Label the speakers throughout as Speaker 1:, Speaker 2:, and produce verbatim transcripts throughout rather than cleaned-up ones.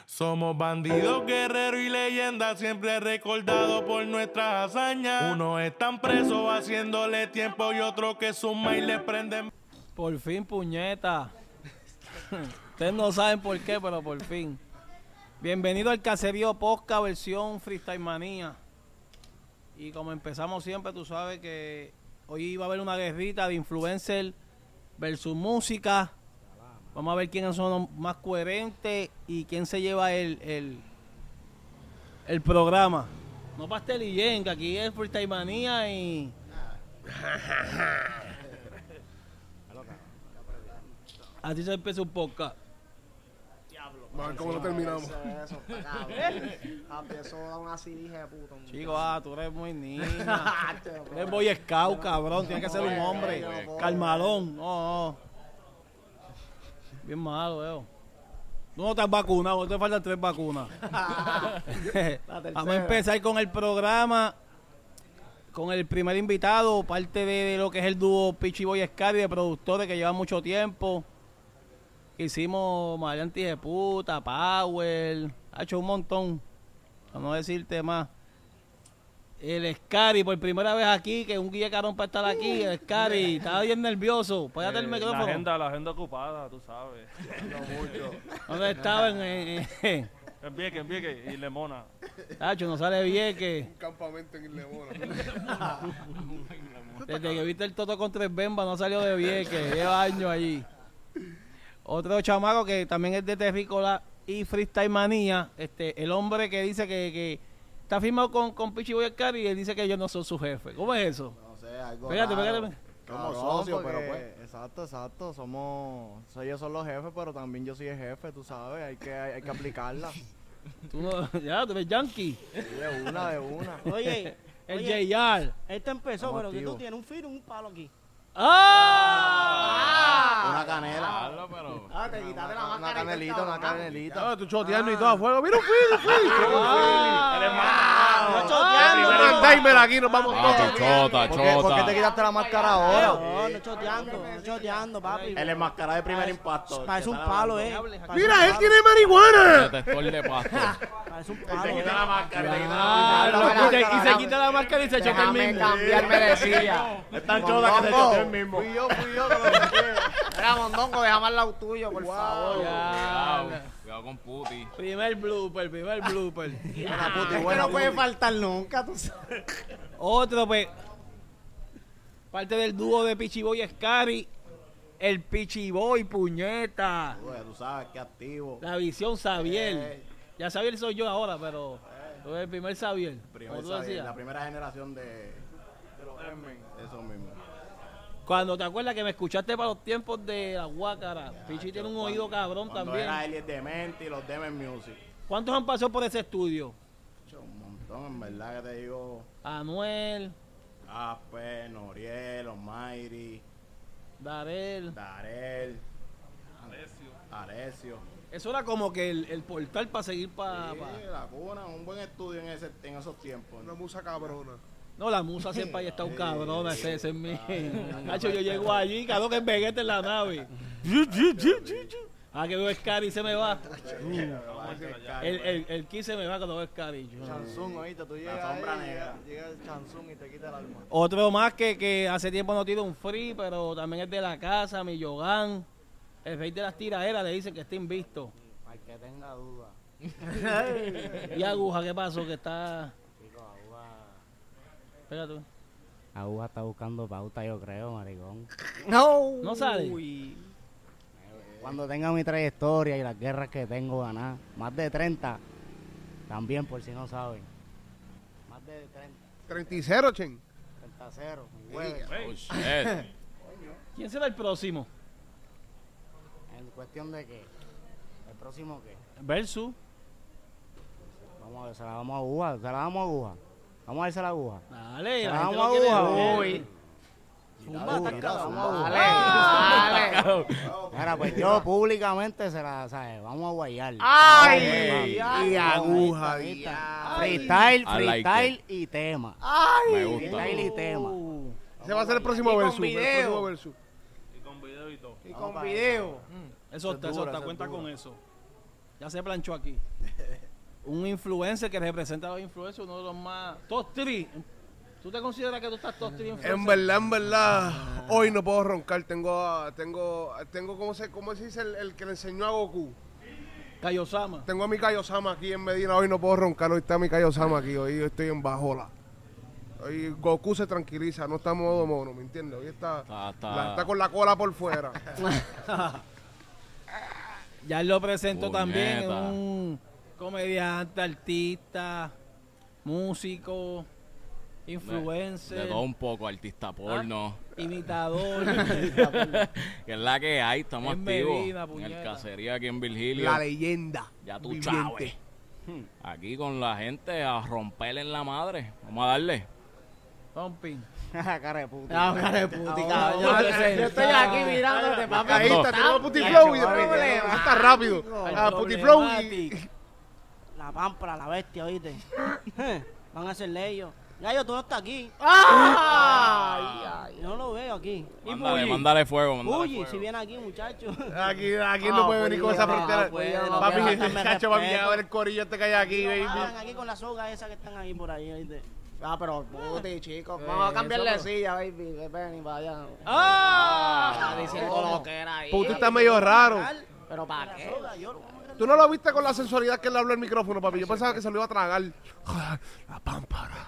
Speaker 1: Somos bandidos, guerreros y leyendas, siempre recordados por nuestras hazañas. Unos están presos haciéndole tiempo y otros que suma y le prenden.
Speaker 2: Por fin, puñeta. Ustedes no saben por qué, pero por fin. Bienvenido al Caserío Podcast versión Freestyle Manía. Y como empezamos siempre, tú sabes que hoy iba a haber una guerrita de influencer versus música. Vamos a ver quiénes son los más coherentes y quién se lleva el, el, el programa. No pastel y yen, que aquí es Freestyle Manía y... Así se empieza un podcast.
Speaker 3: Vamos a ver cómo lo terminamos.
Speaker 4: Eso, papi, eso da una cirija de puto.
Speaker 2: Chico, ah, tú eres muy niña. Tú eres boy scout, cabrón. Tienes que ser un hombre. Calmalón. No, no. Bien malo, veo. Tú no estás vacunado, te faltan tres vacunas. Vamos a empezar con el programa. Con el primer invitado, parte de, de lo que es el dúo Pichi Boy Scary, de productores que llevan mucho tiempo. Hicimos Marianti de puta, Power, ha hecho un montón, para no decirte más. El Scary, por primera vez aquí, que un guía carón para estar aquí, el Scary, estaba bien nervioso. Póngate el
Speaker 5: Eh,
Speaker 2: micrófono.
Speaker 5: La agenda, la agenda ocupada, tú sabes.
Speaker 3: No mucho.
Speaker 2: ¿Dónde estaba? En, en, en,
Speaker 5: En Vieques, en Vieques y Lemona.
Speaker 2: Tacho, no sale Vieques.
Speaker 3: Un campamento en Lemona.
Speaker 2: Desde que viste el Toto con tres Bembas no salió de Vieques, lleva años allí. Otro chamaco que también es de Terrícola y Freestyle Manía, este, el hombre que dice que, que está firmado con, con Pichi Boy Scary y él dice que ellos no son su jefe. ¿Cómo es eso?
Speaker 4: No sé, algo
Speaker 2: Pégate,
Speaker 4: raro.
Speaker 2: pégate.
Speaker 4: Somos socios, pero pues... Exacto, exacto, somos... Ellos son los jefes, pero también yo soy el jefe, tú sabes, hay que, hay, hay que aplicarla.
Speaker 2: Tú no, ya, tú eres yankee.
Speaker 4: Sí, de una, de una.
Speaker 6: Oye,
Speaker 2: El
Speaker 6: oye,
Speaker 2: J R.
Speaker 6: esto empezó,
Speaker 4: Estamos
Speaker 6: pero que tú
Speaker 4: activos.
Speaker 6: tienes un filo, un palo aquí.
Speaker 2: ¡Ah!
Speaker 4: Una canela.
Speaker 6: Ah, te quitaste la
Speaker 4: Una
Speaker 6: máscara.
Speaker 4: canelita, una canelita.
Speaker 3: Ah, tú choteando y todo a fuego. Mira un film, un film.
Speaker 6: No choteando,
Speaker 3: Un timer aquí, nos vamos
Speaker 7: Ah,
Speaker 3: todos.
Speaker 7: chota,
Speaker 4: ¿Por qué, por qué te quitaste la máscara ahora?
Speaker 6: No, no choteando, no choteando, papi.
Speaker 4: El enmascarado de primer impacto.
Speaker 6: Parece un palo, eh. Parece
Speaker 3: Mira,
Speaker 6: un
Speaker 3: él
Speaker 6: palo.
Speaker 3: tiene marihuana.
Speaker 7: Detector de pasto.
Speaker 6: Parece un palo.
Speaker 4: Te quita la máscara, te quita la
Speaker 2: Ah,
Speaker 4: máscara.
Speaker 2: no, y, se, y se quita la máscara y se choca el mismo.
Speaker 4: cambiarme de silla. Es tan chota que se choteó el mismo. Fui yo, fui yo que lo choteé. Era Mondongo, déjame al lado tuyo, por favor.
Speaker 2: Ya.
Speaker 7: Cuidado con puti.
Speaker 2: Primer blooper, primer blooper.
Speaker 4: Buena puti,
Speaker 6: Es que
Speaker 4: buena
Speaker 6: no puede
Speaker 4: puti.
Speaker 6: faltar nunca, tú sabes.
Speaker 2: Otro, pues, parte del dúo de Pichi Boy Scary, el Pichi Boy, puñeta.
Speaker 4: Uy, tú sabes qué activo.
Speaker 2: La visión Xavier.
Speaker 4: Eh.
Speaker 2: Ya Xavier soy yo ahora, pero tú eres el primer Xavier.
Speaker 4: Primer
Speaker 2: como tú
Speaker 4: Xavier,
Speaker 2: decías.
Speaker 4: la primera generación de, de los X-Men. Eso mismo.
Speaker 2: Cuando te acuerdas que me escuchaste para los tiempos de la Guácara, Pichi tiene un oído cabrón
Speaker 4: Cuando
Speaker 2: también.
Speaker 4: era Elliot Dementi y los Demen Music.
Speaker 2: ¿Cuántos han pasado por ese estudio?
Speaker 4: Hecho, un montón, en verdad que te digo.
Speaker 2: Anuel,
Speaker 4: Aspe, Noriel, Almighty,
Speaker 2: Darel.
Speaker 4: Darel, Alessio.
Speaker 2: Eso era como que el, el portal para seguir para...
Speaker 4: Sí, la cuna, un buen estudio en, ese, en esos tiempos.
Speaker 3: Una musa cabrona.
Speaker 2: No, la musa siempre haya estado cabrona, ese, ese es mi... Nacho, yo llego allí, cada que embeguete en la nave. Ah, que veo Scary y se me va. El, el, el ki se me va cuando veo Scary.
Speaker 4: Chanzún, oíste, tú llegas
Speaker 3: sombra
Speaker 4: ahí,
Speaker 3: negra.
Speaker 4: llega el Chanzún y te quita el alma.
Speaker 2: Otro más que, que hace tiempo no tiene un free, pero también es de la casa, mi Yogan. El rey de las tiraderas le dicen que está invisto.
Speaker 4: Para que tenga duda.
Speaker 2: Y Aguja, ¿qué pasó? Que está...
Speaker 4: Chico, Aguja.
Speaker 2: Espérate.
Speaker 8: Aguja está buscando pauta, yo creo, maricón.
Speaker 6: No.
Speaker 2: ¿No sale?
Speaker 8: Cuando tenga mi trayectoria y las guerras que tengo ganadas, más de treinta, también por si no saben. Más de treinta,
Speaker 3: treinta y cero, chen.
Speaker 8: treinta cero, mi hueve.
Speaker 7: Oh, shit.
Speaker 2: ¿Quién será el próximo?
Speaker 8: En cuestión de que, el próximo que,
Speaker 2: Versus.
Speaker 8: vamos a ver, se la damos a Aguja, se la damos a Aguja. Vamos a verse la Aguja.
Speaker 2: Dale,
Speaker 8: Se
Speaker 2: la
Speaker 8: la
Speaker 2: gente
Speaker 8: damos
Speaker 2: lo quiere
Speaker 8: a
Speaker 2: ver.
Speaker 8: Uy.
Speaker 2: Zumba, está cabrón.
Speaker 8: Dale, dale. Mira, pues yo públicamente se la, ¿sabes? Vamos a guayar.
Speaker 6: Ay,
Speaker 3: Y aguja,
Speaker 8: Freestyle,
Speaker 7: I like
Speaker 8: freestyle y tema.
Speaker 7: Me gusta.
Speaker 8: Freestyle y tema.
Speaker 2: Uh,
Speaker 3: Ese va a ser el próximo
Speaker 6: Y con
Speaker 3: versus. El
Speaker 6: video.
Speaker 3: próximo versus.
Speaker 5: Y con video y todo.
Speaker 6: Y con video.
Speaker 2: Eso está, eso
Speaker 4: duro,
Speaker 2: está,
Speaker 4: eso
Speaker 2: cuenta
Speaker 4: es duro.
Speaker 2: con eso. Ya se planchó aquí. Un influencer que representa a los influencers, uno de los más... Top tres. ¿Tú te consideras que tú estás top tres influencer?
Speaker 3: En verdad, en verdad, hoy no puedo roncar. Tengo, a- tengo, tengo ¿cómo se, cómo se dice el, el que le enseñó a Goku?
Speaker 2: Kaiosama.
Speaker 3: Tengo a mi Kaiosama aquí en Medina. Hoy no puedo roncar. Hoy está mi Kaiosama aquí. Hoy estoy en bajola. Hoy Goku se tranquiliza. No está en modo mono, ¿me entiendes? Hoy está,
Speaker 7: Está- está-
Speaker 3: la- está con la cola por fuera.
Speaker 2: Ya él lo presentó
Speaker 7: Puñeta.
Speaker 2: también, es un comediante, artista, músico,
Speaker 7: De,
Speaker 2: influencer,
Speaker 7: de todo un poco, artista porno.
Speaker 2: imitador.
Speaker 7: Que es la que hay, estamos
Speaker 2: En
Speaker 7: activos.
Speaker 2: Medina,
Speaker 7: en el
Speaker 2: puñeta.
Speaker 7: casería aquí en Virgilio.
Speaker 3: La leyenda.
Speaker 7: Ya tú
Speaker 3: viviente.
Speaker 7: sabes. Aquí con la gente a romperle en la madre. Vamos a darle.
Speaker 2: Pumping.
Speaker 8: Cara de puta.
Speaker 6: Ah, cara de puti,
Speaker 8: Ah,
Speaker 6: cabrón.
Speaker 8: yo-
Speaker 6: Yo, yo estoy aquí mirándote, papi.
Speaker 3: Ahí está, tenemos Puti
Speaker 6: Ay,
Speaker 3: Flow y
Speaker 6: qué
Speaker 3: después
Speaker 6: problema.
Speaker 3: está rápido.
Speaker 2: El
Speaker 3: Ah, Puti Flow y...
Speaker 2: Problematic.
Speaker 6: La pámpara, la bestia, ¿oíste? Van a hacerle ellos. Gallo, tú no estás aquí.
Speaker 8: Ay, ay.
Speaker 6: No lo veo aquí.
Speaker 7: Mándale,
Speaker 2: Puyi?
Speaker 7: mándale fuego, mándale
Speaker 6: Uy,
Speaker 7: fuego.
Speaker 6: si viene aquí, muchacho.
Speaker 3: Aquí, aquí
Speaker 6: Ah,
Speaker 3: no puede venir
Speaker 6: pues,
Speaker 3: con esa
Speaker 6: no,
Speaker 3: frontera.
Speaker 6: pues, no,
Speaker 3: Papi,
Speaker 6: no, no, me
Speaker 3: chacho, papi,
Speaker 6: respeto.
Speaker 3: a ver el corillo este que hay aquí, baby.
Speaker 6: Vayan aquí con la soga esa que están ahí por ahí, ¿oíste?
Speaker 8: Ah, pero puti, chicos.
Speaker 2: Eh,
Speaker 8: Vamos a cambiarle de
Speaker 2: eso,
Speaker 8: silla, baby. Ven y vaya.
Speaker 2: ¡Ah!
Speaker 8: Está diciendo lo que era ahí.
Speaker 3: Puti está medio raro.
Speaker 8: Pero ¿para qué?
Speaker 6: Soga, yo-
Speaker 3: Tú no lo viste con la sensualidad que él le habló el micrófono, papi. Yo pensaba que se lo iba a tragar. La pámpara.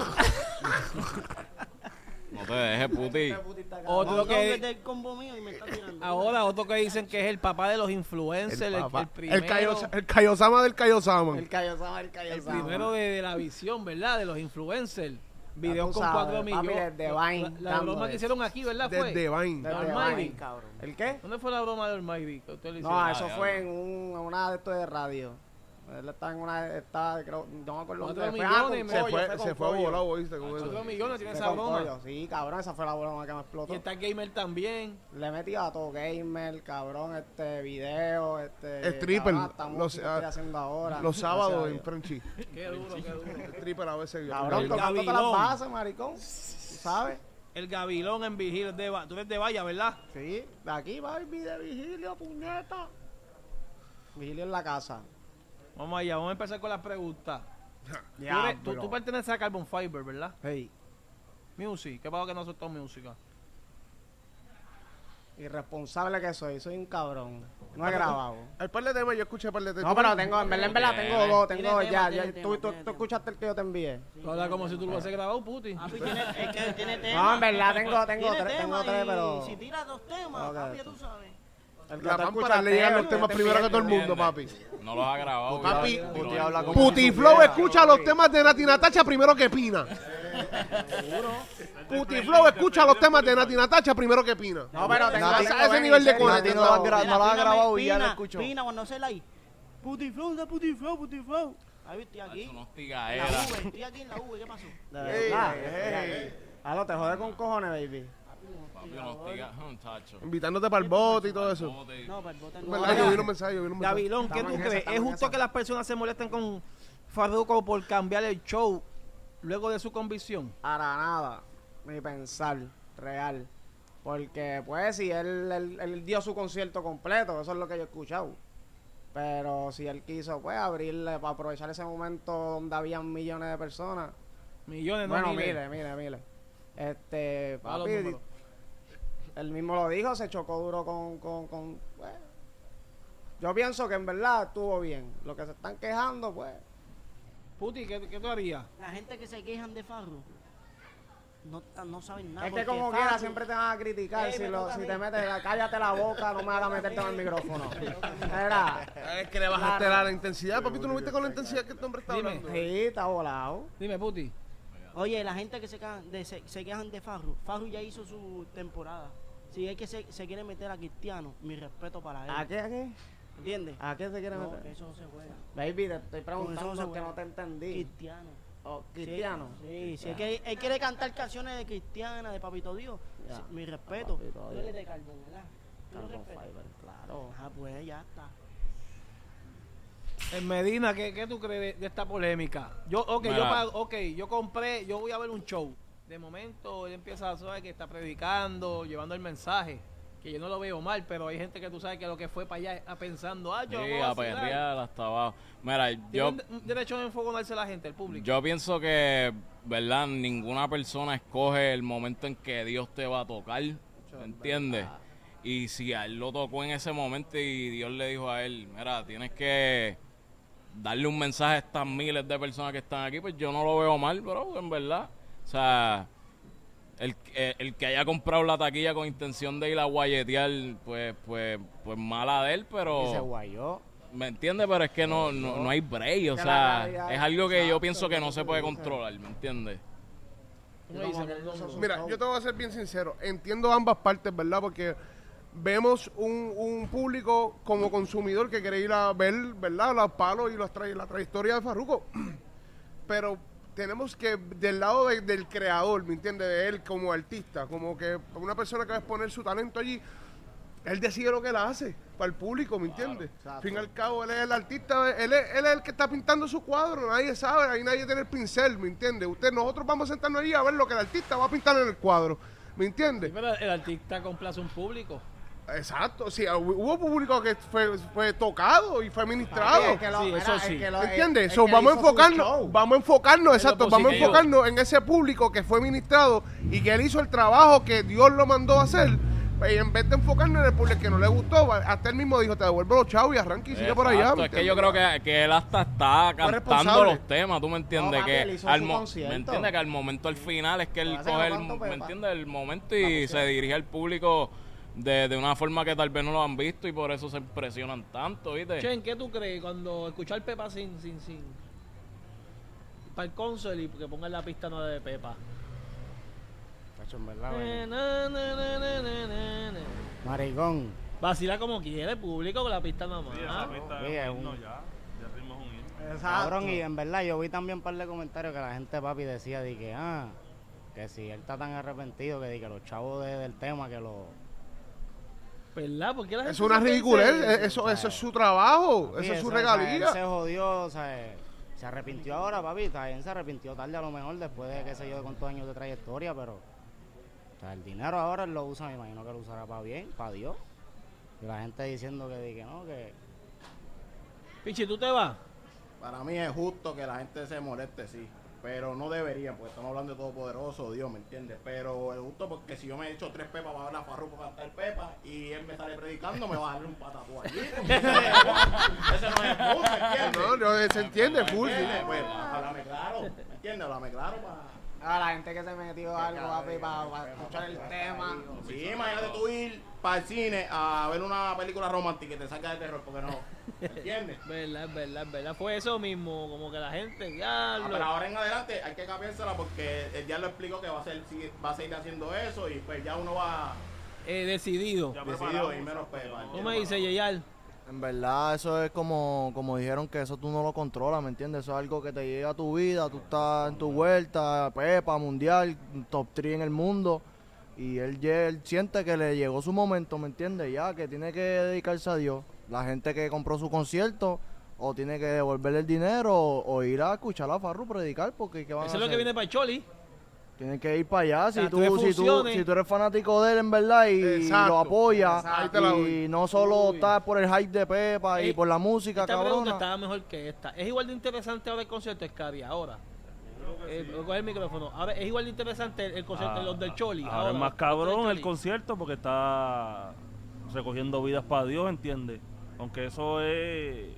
Speaker 7: No te dejes, puti.
Speaker 2: Otro
Speaker 6: No,
Speaker 2: que...
Speaker 6: es del combo mío y me está tirando.
Speaker 2: Ahora, otro que dicen que es el papá de los influencers, el, el,
Speaker 3: papá.
Speaker 2: primero,
Speaker 3: El, Kaiosa- el Kaiosama del Kaiosama.
Speaker 8: El Kaiosama, el
Speaker 2: el
Speaker 8: Kaiosama.
Speaker 2: primero de, de la visión, ¿verdad? De los influencers. Videos
Speaker 8: tú
Speaker 2: con
Speaker 8: sabes,
Speaker 2: cuatro
Speaker 8: papi,
Speaker 2: millones.
Speaker 8: desde
Speaker 2: La,
Speaker 8: Vine,
Speaker 2: la
Speaker 8: dando
Speaker 2: broma que
Speaker 8: eso.
Speaker 2: hicieron aquí, ¿verdad? Fue.
Speaker 3: Desde Vine.
Speaker 8: Desde
Speaker 2: Almighty.
Speaker 8: Vine, cabrón. ¿El qué?
Speaker 2: ¿Dónde fue la broma de Almighty? que usted le hicieron?
Speaker 8: No,
Speaker 7: Ah,
Speaker 8: eso
Speaker 7: ya,
Speaker 8: fue
Speaker 7: ya.
Speaker 8: en un, en una de estos de radio. Él estaba en una, está, creo, no me acuerdo
Speaker 2: Cuatro
Speaker 8: dónde fue.
Speaker 2: millones,
Speaker 8: Ah, con
Speaker 2: me-
Speaker 3: Se
Speaker 8: Coyo,
Speaker 3: fue,
Speaker 8: con
Speaker 3: se fue
Speaker 8: Coyo.
Speaker 3: volado, ¿oíste? Con
Speaker 2: Cuatro
Speaker 3: eso.
Speaker 2: millones tiene
Speaker 8: Fue
Speaker 2: esa
Speaker 8: con
Speaker 2: broma.
Speaker 8: Coyo. Sí, cabrón, esa fue la broma que me explotó.
Speaker 2: Y está Gamer también.
Speaker 8: Le metí a todo gamer, cabrón, este video, este...
Speaker 3: Stripper,
Speaker 8: cabrón, hasta
Speaker 3: los-
Speaker 8: música
Speaker 3: ah,
Speaker 8: estoy haciendo ahora.
Speaker 3: Los sábados
Speaker 8: Gracias a
Speaker 3: en
Speaker 8: Dios.
Speaker 3: Frenchy.
Speaker 2: Qué duro, qué duro.
Speaker 3: El triple a veces.
Speaker 8: Cabrón,
Speaker 2: El
Speaker 8: tocándote las
Speaker 2: Gavilón.
Speaker 8: bases, maricón. ¿Tú sabes?
Speaker 2: El Gavilón en Vigilio de Va- Tú eres de Valla, ¿verdad?
Speaker 8: Sí, de aquí va el de Vigilio, puñeta. Vigilio en la casa.
Speaker 2: Vamos allá, vamos a empezar con las preguntas. Tú,
Speaker 8: Ya,
Speaker 2: eres- tú- tú perteneces a Carbon Fiber, ¿verdad?
Speaker 8: Hey,
Speaker 2: Music. ¿Qué pasa que no soltó música?
Speaker 8: irresponsable que soy, soy un cabrón. No he grabado.
Speaker 3: Hay par de temas, yo escuché par de temas.
Speaker 8: No, pero tengo, en verdad, en verdad, tengo dos, tengo
Speaker 6: Tiene
Speaker 8: dos
Speaker 6: tema,
Speaker 8: ya.
Speaker 6: tiene
Speaker 8: ya.
Speaker 6: tema,
Speaker 8: ¿Tú, tú,
Speaker 6: tiene
Speaker 8: tú
Speaker 6: tema.
Speaker 8: escuchaste el que yo te envié?
Speaker 2: Tú hablas como si tú lo hubieses grabado, puti.
Speaker 6: Papi, tiene, es que tiene tema.
Speaker 8: No, en verdad, tengo, tengo
Speaker 6: Tiene
Speaker 8: tres, tengo
Speaker 6: tema
Speaker 8: tres,
Speaker 6: y
Speaker 8: pero...
Speaker 6: Si tira dos temas,
Speaker 8: Ok.
Speaker 6: papi, ya tú sabes.
Speaker 8: El que
Speaker 3: La
Speaker 8: tú
Speaker 3: pámpara
Speaker 8: escuchaste,
Speaker 3: le llegan
Speaker 8: el
Speaker 3: los
Speaker 8: que
Speaker 3: temas
Speaker 8: te
Speaker 3: primero que
Speaker 8: envié.
Speaker 3: todo el mundo, papi.
Speaker 7: No los ha grabado.
Speaker 3: Papi,
Speaker 7: Tiró-
Speaker 8: Puti
Speaker 7: tiró-
Speaker 8: habla como
Speaker 3: Puti
Speaker 8: si
Speaker 3: Flow
Speaker 8: supiera,
Speaker 3: escucha
Speaker 8: papi.
Speaker 3: los temas de Nati Natacha primero que Pina. Puti Flow escucha los temas de Nati Natacha primero que Pina.
Speaker 8: No, pero tengo,
Speaker 3: Nati-
Speaker 8: tengo
Speaker 3: a ese
Speaker 8: ven,
Speaker 3: nivel de
Speaker 8: en serio,
Speaker 3: cuadro.
Speaker 8: tengo-
Speaker 3: No,
Speaker 8: mira,
Speaker 4: no lo ha
Speaker 6: Pina me-
Speaker 4: grabado y ya lo
Speaker 6: Pina,
Speaker 4: escuchó.
Speaker 6: Pina, cuando se la ahí. Puti Flow, da Puti Flow, Puti Flow. Ahí estoy aquí.
Speaker 7: Eso no es
Speaker 6: En la
Speaker 7: tigaera.
Speaker 6: V, estoy aquí en la V, ¿qué pasó?
Speaker 8: De
Speaker 3: Ey,
Speaker 8: verdad.
Speaker 3: ey.
Speaker 8: Aló, te jode con cojones, baby.
Speaker 7: Papi, no tiga- un tacho.
Speaker 3: Invitándote para el bote y todo eso.
Speaker 7: Bote.
Speaker 6: No, para el bote
Speaker 3: Es
Speaker 6: no.
Speaker 3: verdad, yo vi unos mensajes, yo vi unos mensajes.
Speaker 2: Gavilón, ¿qué
Speaker 8: Estamos
Speaker 2: tú
Speaker 8: en esa,
Speaker 2: crees?
Speaker 8: estamos
Speaker 2: ¿Es
Speaker 8: en
Speaker 2: justo
Speaker 8: esa.
Speaker 2: que las personas se molesten con Farruko por cambiar el show luego de su convicción?
Speaker 8: Para nada, ni pensar, real. Porque, pues, si él, él, él dio su concierto completo, eso es lo que yo he escuchado. Pero si él quiso, pues, abrirle para aprovechar ese momento donde habían millones de personas.
Speaker 2: Millones, no
Speaker 8: Bueno,
Speaker 2: miles.
Speaker 8: mire, mire, mire. Este,
Speaker 2: A los
Speaker 8: papi,
Speaker 2: números.
Speaker 8: él mismo lo dijo, se chocó duro con, con, con pues. Yo pienso que en verdad estuvo bien. Lo que se están quejando, pues.
Speaker 2: Puti, ¿qué, qué tú harías?
Speaker 6: La gente que se quejan de Farru no, no saben nada.
Speaker 8: Es que
Speaker 6: porque
Speaker 8: como
Speaker 6: Farru-
Speaker 8: quiera siempre te van a criticar.
Speaker 6: Ey,
Speaker 8: si,
Speaker 6: me
Speaker 8: lo,
Speaker 6: toca a
Speaker 8: si
Speaker 6: mí.
Speaker 8: te metes, cállate la boca, no me hagas meterte en el micrófono. Era,
Speaker 3: Es que le bajaste la, la intensidad, papi. ¿Tú no viste con la intensidad que este hombre está
Speaker 2: Dime.
Speaker 3: hablando?
Speaker 8: sí, está volado.
Speaker 2: Dime, Puti.
Speaker 6: Oye, la gente que se quejan de, se, se quejan de Farru, Farru ya hizo su temporada. Si es que se, se quiere meter a Cristiano, mi respeto para él.
Speaker 8: ¿A qué, a qué?
Speaker 6: ¿Entiendes?
Speaker 8: ¿A qué se quiere
Speaker 6: No,
Speaker 8: meter?
Speaker 6: que eso no se juega.
Speaker 8: Baby, te estoy
Speaker 6: Con eso
Speaker 8: preguntando
Speaker 6: no se
Speaker 8: que
Speaker 6: juega.
Speaker 8: no te entendí.
Speaker 6: Cristiano.
Speaker 8: Oh, Cristiano.
Speaker 6: Sí, si es que él quiere cantar canciones de Cristiana, de Papito Dios,
Speaker 8: Ya.
Speaker 6: sí, mi respeto.
Speaker 8: Papito
Speaker 6: Tú
Speaker 8: Dios.
Speaker 6: eres de Carbón, ¿verdad? Tú lo
Speaker 8: Carbon
Speaker 6: respetas.
Speaker 8: Fiber, claro.
Speaker 6: Ah, pues ya está.
Speaker 2: En Medina, ¿qué, qué tú crees de, de esta polémica? Yo, ok, yo
Speaker 7: Mira.
Speaker 2: pago, ok, yo compré, yo voy a ver un show. De momento él empieza a saber que está predicando, llevando el mensaje. que yo no lo veo mal, pero hay gente que tú sabes que lo que fue para allá está pensando, ah, yo
Speaker 7: Sí,
Speaker 2: voy
Speaker 7: a
Speaker 2: a vacilar.
Speaker 7: perrear hasta abajo. Mira, yo,
Speaker 2: Tienen un derecho a enfogonarse la gente, el público.
Speaker 7: yo pienso que, ¿verdad? Ninguna persona escoge el momento en que Dios te va a tocar, ¿me entiendes? Y si a él lo tocó en ese momento y Dios le dijo a él, mira, tienes que darle un mensaje a estas miles de personas que están aquí, pues yo no lo veo mal, bro, en verdad. O sea, el, el, el que haya comprado la taquilla con intención de ir a guayetear, pues, pues, pues mala de él, pero...
Speaker 8: Y se guayó.
Speaker 7: ¿Me entiendes? Pero es que no, no, no hay break, o
Speaker 8: Que la
Speaker 7: sea,
Speaker 8: realidad
Speaker 7: es
Speaker 8: es-
Speaker 7: algo que yo
Speaker 8: exacto,
Speaker 7: pienso que no
Speaker 8: que
Speaker 7: se
Speaker 8: tú
Speaker 7: puede
Speaker 8: dices.
Speaker 7: controlar, ¿me entiendes?
Speaker 2: Tú me dices,
Speaker 8: Como que
Speaker 2: Mondongo.
Speaker 8: eso es un
Speaker 3: Mira,
Speaker 8: show.
Speaker 3: yo te voy a ser bien sincero. Entiendo ambas partes, ¿verdad? Porque vemos un, un público como consumidor que quiere ir a ver, ¿verdad? Los palos y los tra- la trayectoria de Farruko. Pero tenemos que, del lado de- del creador, ¿me entiendes? De él como artista, como que una persona que va a exponer su talento allí, él decide lo que él hace para el público, ¿me entiendes? Al fin y al cabo, él es el artista, él es, él es el que está pintando su cuadro, nadie sabe, ahí nadie tiene el pincel, ¿me entiendes? Usted, nosotros vamos a sentarnos allí a ver lo que el artista va a pintar en el cuadro, ¿me
Speaker 2: Sí,
Speaker 3: entiendes?
Speaker 2: pero el artista complace un público.
Speaker 3: Exacto, sí, hu- hubo público que fue, fue tocado y fue ministrado.
Speaker 8: Papi, es que lo-
Speaker 2: Sí,
Speaker 8: mira,
Speaker 2: eso
Speaker 8: es
Speaker 2: sí.
Speaker 8: que lo-
Speaker 3: ¿Me
Speaker 8: el-
Speaker 3: entiendes?
Speaker 8: el
Speaker 3: So,
Speaker 8: que
Speaker 3: vamos a
Speaker 8: hizo su
Speaker 3: enfocarnos,
Speaker 8: show.
Speaker 3: vamos a enfocarnos,
Speaker 2: Es lo
Speaker 3: exacto, vamos a
Speaker 2: positivo.
Speaker 3: enfocarnos en ese público que fue ministrado y que él hizo el trabajo que Dios lo mandó a hacer. Y en vez de enfocarnos en el público que no le gustó, va- hasta él mismo dijo, te devuelvo los chavos y arranca y sigue por allá.
Speaker 7: Exacto,
Speaker 3: ¿me
Speaker 7: es que yo
Speaker 3: entiendes?
Speaker 7: creo que, que él hasta está cantando
Speaker 3: responsable.
Speaker 7: los temas, ¿tú me entiendes?
Speaker 8: No, papi,
Speaker 7: que
Speaker 8: él hizo
Speaker 7: al
Speaker 8: su
Speaker 7: mo-
Speaker 8: concierto.
Speaker 7: ¿Me entiendes? Que al momento, al final, es que él
Speaker 8: Lo hace
Speaker 7: coge el,
Speaker 8: con tanto
Speaker 7: ¿me
Speaker 8: pepa.
Speaker 7: entiendes? El momento y se dirige al público de, de una forma que tal vez no lo han visto y por eso se impresionan tanto, ¿viste?
Speaker 2: Chen, ¿qué tú crees cuando escuchar Pepa sin, sin, sin... para el concert y que pongan la pista nueva de Pepa?
Speaker 8: Chacho, en verdad,
Speaker 2: Na,
Speaker 8: ven.
Speaker 2: na, na, na, na, na, na.
Speaker 8: Maricón.
Speaker 2: Vacila como quiere el público con la pista nada más.
Speaker 5: Sí, esa pista
Speaker 8: sí,
Speaker 5: es
Speaker 8: es
Speaker 5: un himno
Speaker 8: un-
Speaker 5: ya. Ya ritmo es un himno.
Speaker 8: Cabrón, y en verdad yo vi también un par de comentarios que la gente, papi, decía de que, ah, que si él está tan arrepentido que, di que los chavos de- del tema que lo...
Speaker 2: ¿Verdad? ¿Por qué la gente
Speaker 3: Es una
Speaker 2: se piensa
Speaker 3: ridiculez,
Speaker 2: eso?
Speaker 3: eh, eso, eso es su trabajo,
Speaker 8: Papi,
Speaker 3: eso es su
Speaker 8: o sea, Él se
Speaker 3: regalía.
Speaker 8: jodió, o sea, se arrepintió ahora, papi, está bien, se arrepintió tarde a lo mejor después de, qué sé yo, de cuántos años de trayectoria, pero, o sea, el dinero ahora él lo usa, me imagino que lo usará para bien, para Dios. Y la gente diciendo que, di que no, que...
Speaker 2: Pichi, ¿tú te vas?
Speaker 9: Para mí es justo que la gente se moleste, sí. Pero no deberían, porque estamos hablando de Todopoderoso, Dios, ¿me entiendes? Pero es justo porque si yo me he hecho tres pepas para ver a Farruko cantar pepa y él me sale predicando, me va a darle un patatú allí. porque Ese ese no es el punto, ¿me entiendes?
Speaker 3: No, no, se entiende,
Speaker 9: ¿Me
Speaker 3: full. sí.
Speaker 9: entiendes? Pues, háblame claro, ¿me entiendes? Háblame claro para...
Speaker 8: A la gente que se metió algo, papi, para escuchar el tema.
Speaker 9: Sí, imagínate tú ir para el cine a ver una película romántica y te saca de terror, porque no, ¿me entiendes?
Speaker 2: Verdad, verdad, verdad. Fue eso mismo, como que la gente,
Speaker 9: Ah,
Speaker 2: diablo.
Speaker 9: pero ahora en adelante hay que cambiársela porque él ya lo explicó que va a, ser, sigue- va a seguir haciendo eso y pues ya uno va
Speaker 2: Eh, decidido.
Speaker 5: Ya
Speaker 9: decidido
Speaker 5: preparado,
Speaker 9: y menos pepa.
Speaker 2: ¿Tú me dices, Yeyal?
Speaker 4: En verdad, eso es como, como dijeron que eso tú no lo controlas, ¿me entiendes? Eso es algo que te llega a tu vida, tú estás en tu vuelta, Pepa, mundial, top tres en el mundo, y él, ya- él siente que le llegó su momento, ¿me entiendes? Ya, que tiene que dedicarse a Dios. La gente que compró su concierto, o tiene que devolverle el dinero, o, o ir a escuchar a Farru predicar, porque ¿qué van
Speaker 2: Eso
Speaker 4: a
Speaker 2: es lo que
Speaker 4: hacer?
Speaker 2: viene para el Choli.
Speaker 4: Tienen que ir para allá, si
Speaker 2: Las
Speaker 4: tú,
Speaker 2: tres
Speaker 4: si, tú,
Speaker 2: funciones.
Speaker 4: si tú eres fanático de él en verdad y
Speaker 3: Exacto,
Speaker 4: lo apoyas,
Speaker 3: exacto. Ahí te la doy.
Speaker 4: y no solo
Speaker 2: Uy.
Speaker 4: estás por el hype de Pepa y
Speaker 2: Ey,
Speaker 4: por la música,
Speaker 2: Esta pregunta
Speaker 4: cabrona.
Speaker 2: estaba mejor que esta. ¿Es igual de interesante ahora el concierto de Scary ahora? Eh, coge el micrófono. Ahora, ¿es igual de interesante el, el concierto de los del Choli?
Speaker 5: Ahora es más
Speaker 2: los del
Speaker 5: cabrón el
Speaker 2: Choli?
Speaker 5: concierto porque está recogiendo vidas para Dios, ¿entiendes? Aunque eso es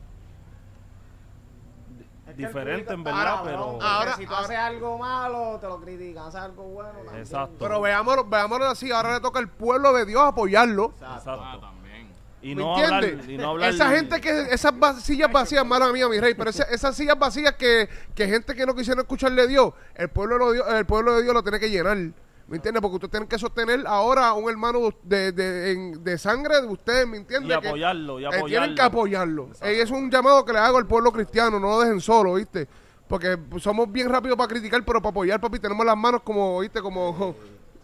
Speaker 8: Es que el
Speaker 5: diferente
Speaker 8: público
Speaker 5: en
Speaker 8: está
Speaker 5: verdad,
Speaker 8: cabrón,
Speaker 5: pero...
Speaker 8: porque
Speaker 3: Ahora-
Speaker 8: si tú
Speaker 3: ahora-
Speaker 8: haces algo malo, te lo critican. Haces algo bueno, también.
Speaker 5: Exacto.
Speaker 3: Pero veámoslo, veámoslo así, ahora le toca al pueblo de Dios apoyarlo.
Speaker 7: Ah,
Speaker 5: Exacto.
Speaker 7: también.
Speaker 5: Y
Speaker 3: ¿Me
Speaker 5: no hablar,
Speaker 3: entiendes?
Speaker 5: y no hablar...
Speaker 3: Esa gente que, esas va- sillas vacías, mala mía, mi rey, pero esa- esas sillas vacías que, que gente que no quisieron escucharle a Dios, el pueblo, lo dio- el pueblo de Dios lo tiene que llenar. ¿Me entiendes? Porque ustedes tienen que sostener ahora a un hermano de, de, en- de sangre de ustedes, ¿me entiendes?
Speaker 5: Y
Speaker 3: Que-
Speaker 5: apoyarlo, y
Speaker 3: eh,
Speaker 5: apoyarlo.
Speaker 3: tienen que apoyarlo. Eh, es un llamado que le hago al pueblo cristiano, no lo dejen solo, ¿viste? Porque pues, somos bien rápidos para criticar, pero para apoyar, papi, tenemos las manos como, ¿viste? Como...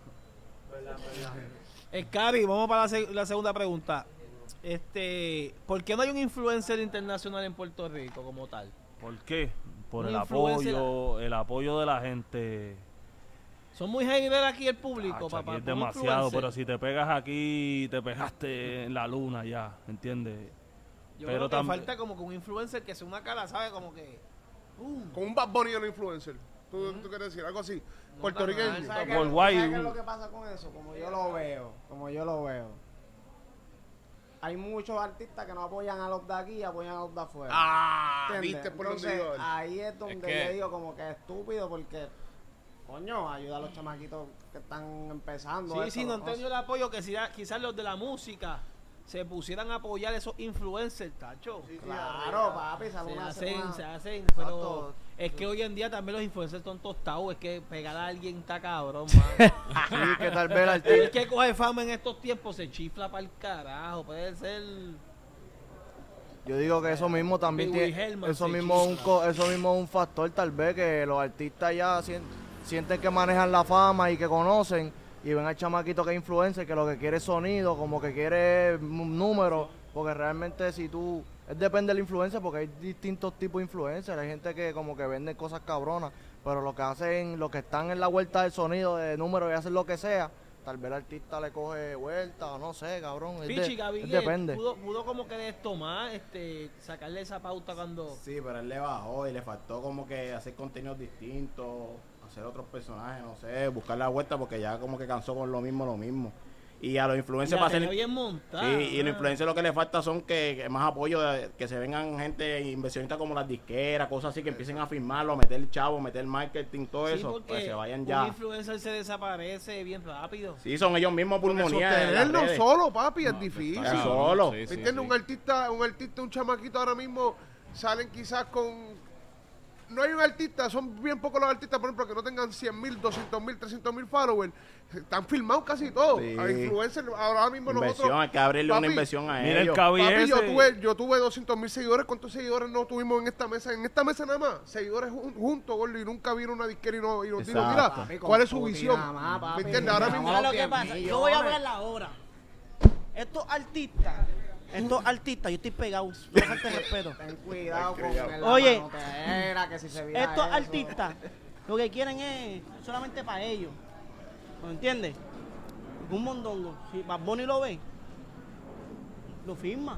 Speaker 2: Scary, vamos para la, se- la segunda pregunta. Este, ¿por qué no hay un influencer internacional en Puerto Rico como tal?
Speaker 5: ¿Por qué? Por
Speaker 2: Un
Speaker 5: el
Speaker 2: influencer-
Speaker 5: apoyo, el apoyo de la gente.
Speaker 2: Son muy haters aquí el público,
Speaker 5: Acho,
Speaker 2: papá.
Speaker 5: aquí es
Speaker 2: como
Speaker 5: demasiado,
Speaker 2: influencer.
Speaker 5: pero si te pegas aquí, te pegaste en la luna ya, ¿entiendes?
Speaker 2: Yo
Speaker 5: pero
Speaker 2: creo que
Speaker 5: tam-
Speaker 2: falta como que un influencer que sea una cara, ¿sabes? Como que... Uh,
Speaker 3: Con un Bad Bunny de los influencer. ¿Tú, ¿Tú quieres decir algo así? Puertorriqueño.
Speaker 2: tan mal,
Speaker 8: ¿Sabes qué-
Speaker 5: Por guay,
Speaker 8: ¿sabes qué es
Speaker 5: un-
Speaker 8: lo que pasa con eso? Como yo lo veo, como yo lo veo. Hay muchos artistas que no apoyan a los de aquí y apoyan a los de afuera.
Speaker 3: Ah,
Speaker 8: ¿Entiendes?
Speaker 3: viste por donde
Speaker 8: Entonces,
Speaker 3: iba él.
Speaker 8: ahí es donde
Speaker 7: que-
Speaker 8: yo digo como que es estúpido porque, coño, ayuda a los chamaquitos que están empezando.
Speaker 2: sí,
Speaker 8: esto,
Speaker 2: sí, no
Speaker 8: ¿no?
Speaker 2: entendió el apoyo que si, quizás los de la música se pusieran a apoyar esos influencers, tacho.
Speaker 8: Claro, papi, sale
Speaker 2: Se
Speaker 8: una
Speaker 2: hacen,
Speaker 8: semana.
Speaker 2: se hacen,
Speaker 4: Exacto.
Speaker 2: pero es que hoy en día también los influencers son tostados, es que pegar a alguien está cabrón, mano.
Speaker 4: Sí, que tal vez el
Speaker 2: El
Speaker 4: artista...
Speaker 2: que coge fama en estos tiempos se chifla para el carajo, puede ser...
Speaker 4: Yo digo que eso mismo también
Speaker 2: Pee Wee
Speaker 4: tiene,
Speaker 2: Herman
Speaker 4: eso
Speaker 2: se
Speaker 4: mismo es un
Speaker 2: chifla.
Speaker 4: co- eso mismo es un factor tal vez que los artistas ya sien- sienten que manejan la fama y que conocen y ven al chamaquito que es influencer que lo que quiere es sonido, como que quiere un número, porque realmente si tú es depende del influencer porque hay distintos tipos de influencers, hay gente que como que vende cosas cabronas, pero lo que hacen, los que están en la vuelta del sonido de número y hacen lo que sea, tal vez el artista le coge vuelta o no sé, cabrón, es de-
Speaker 2: Pichi,
Speaker 4: es
Speaker 2: Gabriel,
Speaker 4: depende.
Speaker 2: pudo, pudo como que destomar, este, sacarle esa pauta cuando...
Speaker 9: Sí, pero él le bajó y le faltó como que hacer contenidos distintos, hacer otros personajes, no sé, buscar la vuelta porque ya como que cansó con lo mismo, lo mismo. Y a los influencers
Speaker 2: La
Speaker 9: para
Speaker 2: tenía
Speaker 9: hacer...
Speaker 2: bien montada.
Speaker 9: Sí, y los
Speaker 2: mano.
Speaker 9: influencers lo que le falta son que, que más apoyo, de- que se vengan gente inversionistas como las disqueras, cosas así, que empiecen a firmarlo, a meter chavo, meter marketing, todo
Speaker 2: Sí,
Speaker 9: eso,
Speaker 2: porque
Speaker 9: pues se vayan
Speaker 2: un
Speaker 9: ya.
Speaker 2: influencer se desaparece bien rápido.
Speaker 9: Sí, son ellos mismos pulmonía. en las
Speaker 3: Sostenerlo
Speaker 9: redes.
Speaker 3: solo, papi, es difícil.
Speaker 9: está solo.
Speaker 7: Sí,
Speaker 3: ¿Me
Speaker 7: sí,
Speaker 3: entiendes?
Speaker 7: sí.
Speaker 3: Un artista, un artista, un chamaquito ahora mismo salen quizás con... No hay un artista, son bien pocos los artistas, por ejemplo, que no tengan cien mil, doscientos mil, trescientos mil followers. Están filmados casi todos.
Speaker 9: Sí.
Speaker 3: A influencers, ahora mismo
Speaker 9: Inversión,
Speaker 3: nosotros...
Speaker 9: hay que abrirle una
Speaker 3: Papi,
Speaker 9: inversión a
Speaker 5: Mira el
Speaker 9: ellos.
Speaker 5: cabi
Speaker 3: Papi, yo
Speaker 5: ese.
Speaker 3: tuve, yo tuve doscientos mil seguidores. ¿Cuántos seguidores no tuvimos en esta mesa? En esta mesa nada más. Seguidores jun- juntos, gordo, y nunca vino una disquera y, no, y nos dijo,
Speaker 9: Exacto.
Speaker 3: mira,
Speaker 8: Papi, con
Speaker 3: ¿cuál es su
Speaker 8: Putin
Speaker 3: visión?
Speaker 8: nada más, papi.
Speaker 3: ¿Me entiendes? Ahora
Speaker 8: Mira,
Speaker 3: mismo...
Speaker 6: Mira lo que
Speaker 8: diez
Speaker 6: pasa.
Speaker 8: millones.
Speaker 6: Yo voy a hablar ahora. Estos artistas, estos artistas, yo estoy pegado. No me falte respeto.
Speaker 8: Ten cuidado con el
Speaker 6: Oye,
Speaker 8: manotera, que si se vira
Speaker 6: Estos
Speaker 8: eso.
Speaker 6: artistas lo que quieren es solamente para ellos. ¿Me entiendes? Un mondongo. Si Bad Bunny lo ve, lo firma.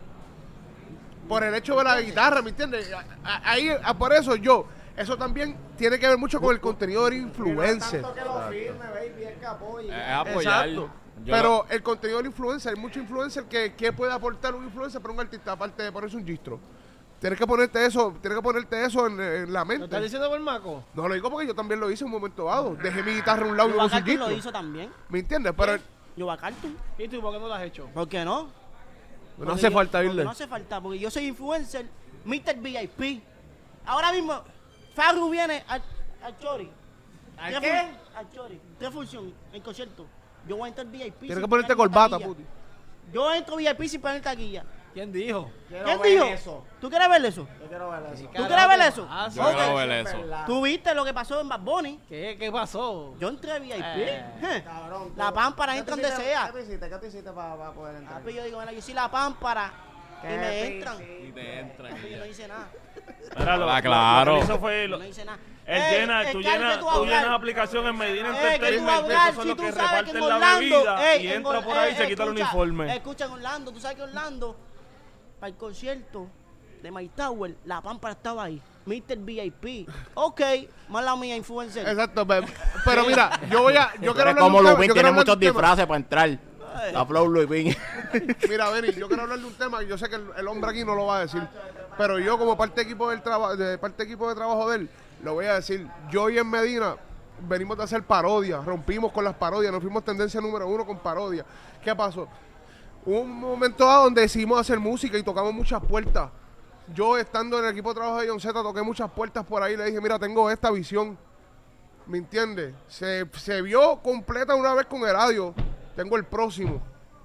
Speaker 3: Por el hecho de la guitarra, ¿me entiendes? A- a- Ahí, a- por eso yo, eso también tiene que ver mucho con el contenido del influencer.
Speaker 8: Tanto que lo firme, baby, es que apoye.
Speaker 7: Es apoyar.
Speaker 3: Exacto.
Speaker 7: Yo
Speaker 3: Pero el contenido del influencer, hay muchos influencers que, que puede aportar un influencer para un artista, aparte de ponerse un gistro. Tienes que ponerte eso, tienes que ponerte eso en, en la
Speaker 2: ¿Lo estás
Speaker 3: mente.
Speaker 2: diciendo por Maco?
Speaker 3: No lo digo porque yo también lo hice en un momento dado. Dejé mi guitarra a un lado y
Speaker 6: Yuba
Speaker 3: puse un
Speaker 6: Cartoon lo
Speaker 3: gistro.
Speaker 6: hizo también.
Speaker 3: ¿Me entiendes? Pero
Speaker 6: Yuba Cartoon.
Speaker 2: ¿Y tú por qué no lo has hecho?
Speaker 6: ¿Por qué no?
Speaker 3: no
Speaker 6: Porque
Speaker 3: hace
Speaker 6: yo-
Speaker 3: falta
Speaker 6: porque
Speaker 3: irle.
Speaker 6: No hace falta, porque yo soy influencer, mister V I P. Ahora mismo, Farru viene al, al Chori.
Speaker 2: ¿Al
Speaker 6: Tres
Speaker 2: qué?
Speaker 6: fun- Al Chori. Tres funciones en concierto. Yo voy a entrar V I P.
Speaker 3: Tienes
Speaker 6: sin
Speaker 3: que ponerte
Speaker 6: pagar ni
Speaker 3: corbata,
Speaker 6: taquilla.
Speaker 3: puti.
Speaker 6: Yo entro V I P sin poner taquilla.
Speaker 2: ¿Quién dijo?
Speaker 8: Quiero
Speaker 6: ¿Quién
Speaker 8: ver
Speaker 6: dijo?
Speaker 8: eso.
Speaker 6: ¿Tú quieres ver eso?
Speaker 8: Yo quiero ver eso.
Speaker 6: ¿Tú quieres ver eso?
Speaker 2: Ah,
Speaker 7: Yo
Speaker 6: Ok.
Speaker 7: quiero ver eso.
Speaker 6: ¿Tú viste lo que pasó en Bad Bunny?
Speaker 2: ¿Qué, ¿Qué pasó?
Speaker 6: Yo entré a V I P.
Speaker 2: Eh,
Speaker 6: Je.
Speaker 8: Cabrón,
Speaker 6: La
Speaker 8: tú-
Speaker 6: pámpara
Speaker 8: ¿qué
Speaker 6: entra
Speaker 8: tú
Speaker 6: donde
Speaker 8: hiciste-
Speaker 6: sea.
Speaker 8: ¿Qué tú hiciste? ¿Qué tú hiciste para poder entrar?
Speaker 6: Ah, pues yo digo, mira, yo soy la pámpara. Y
Speaker 8: ¿Qué
Speaker 6: me
Speaker 8: tú
Speaker 6: entran.
Speaker 8: hiciste?
Speaker 7: Y te entran.
Speaker 6: Papi, yo no hice nada.
Speaker 5: Mira, lo-
Speaker 7: Ah,
Speaker 5: lo-
Speaker 7: claro.
Speaker 5: lo que hizo fue
Speaker 6: Yo
Speaker 5: lo-
Speaker 6: no hice nada.
Speaker 5: él
Speaker 6: Ey,
Speaker 5: llena,
Speaker 6: es
Speaker 5: tú
Speaker 6: que hay
Speaker 5: llenas,
Speaker 6: que tú
Speaker 5: tú
Speaker 6: hablar.
Speaker 5: llenas aplicación en Medina
Speaker 6: Eh, que tú
Speaker 5: Entertainment,
Speaker 6: hablar,
Speaker 5: esos son
Speaker 6: si
Speaker 5: los
Speaker 6: tú
Speaker 5: que
Speaker 6: sabes que
Speaker 5: reparten
Speaker 6: en
Speaker 5: la
Speaker 6: Orlando,
Speaker 5: bebida
Speaker 6: ey,
Speaker 5: y
Speaker 6: en
Speaker 5: entra
Speaker 6: Or-
Speaker 5: por ahí y
Speaker 6: eh,
Speaker 5: se quita el
Speaker 6: escucha,
Speaker 5: uniforme.
Speaker 6: Escucha, en Orlando, tú sabes que Orlando, para el concierto de My Tower, la pámpara estaba ahí. mister V I P. Ok, mala mía, influencer.
Speaker 3: Exacto, pe- pero mira, yo voy a, yo
Speaker 9: Tú
Speaker 3: quiero
Speaker 9: eres
Speaker 3: hablar de
Speaker 9: como
Speaker 3: un tema,
Speaker 9: Lupin,
Speaker 3: yo quiero
Speaker 9: tiene
Speaker 3: hablar de
Speaker 9: muchos
Speaker 3: un tema.
Speaker 9: disfraces para entrar. La Flow Lupin.
Speaker 3: Mira, Benny, yo quiero hablar de un tema que yo sé que el, el hombre aquí no lo va a decir, pero yo como parte de equipo del trabajo, de parte de equipo de trabajo de él, lo voy a decir. Yo y en Medina venimos de hacer parodias, rompimos con las parodias, nos fuimos tendencia número uno con parodias. ¿Qué pasó? Hubo un momento dado donde decidimos hacer música y tocamos muchas puertas. Yo estando en el equipo de trabajo de John Z toqué muchas puertas por ahí y le dije, mira, tengo esta visión. ¿Me entiendes? Se, se vio completa una vez con el radio. Tengo el próximo.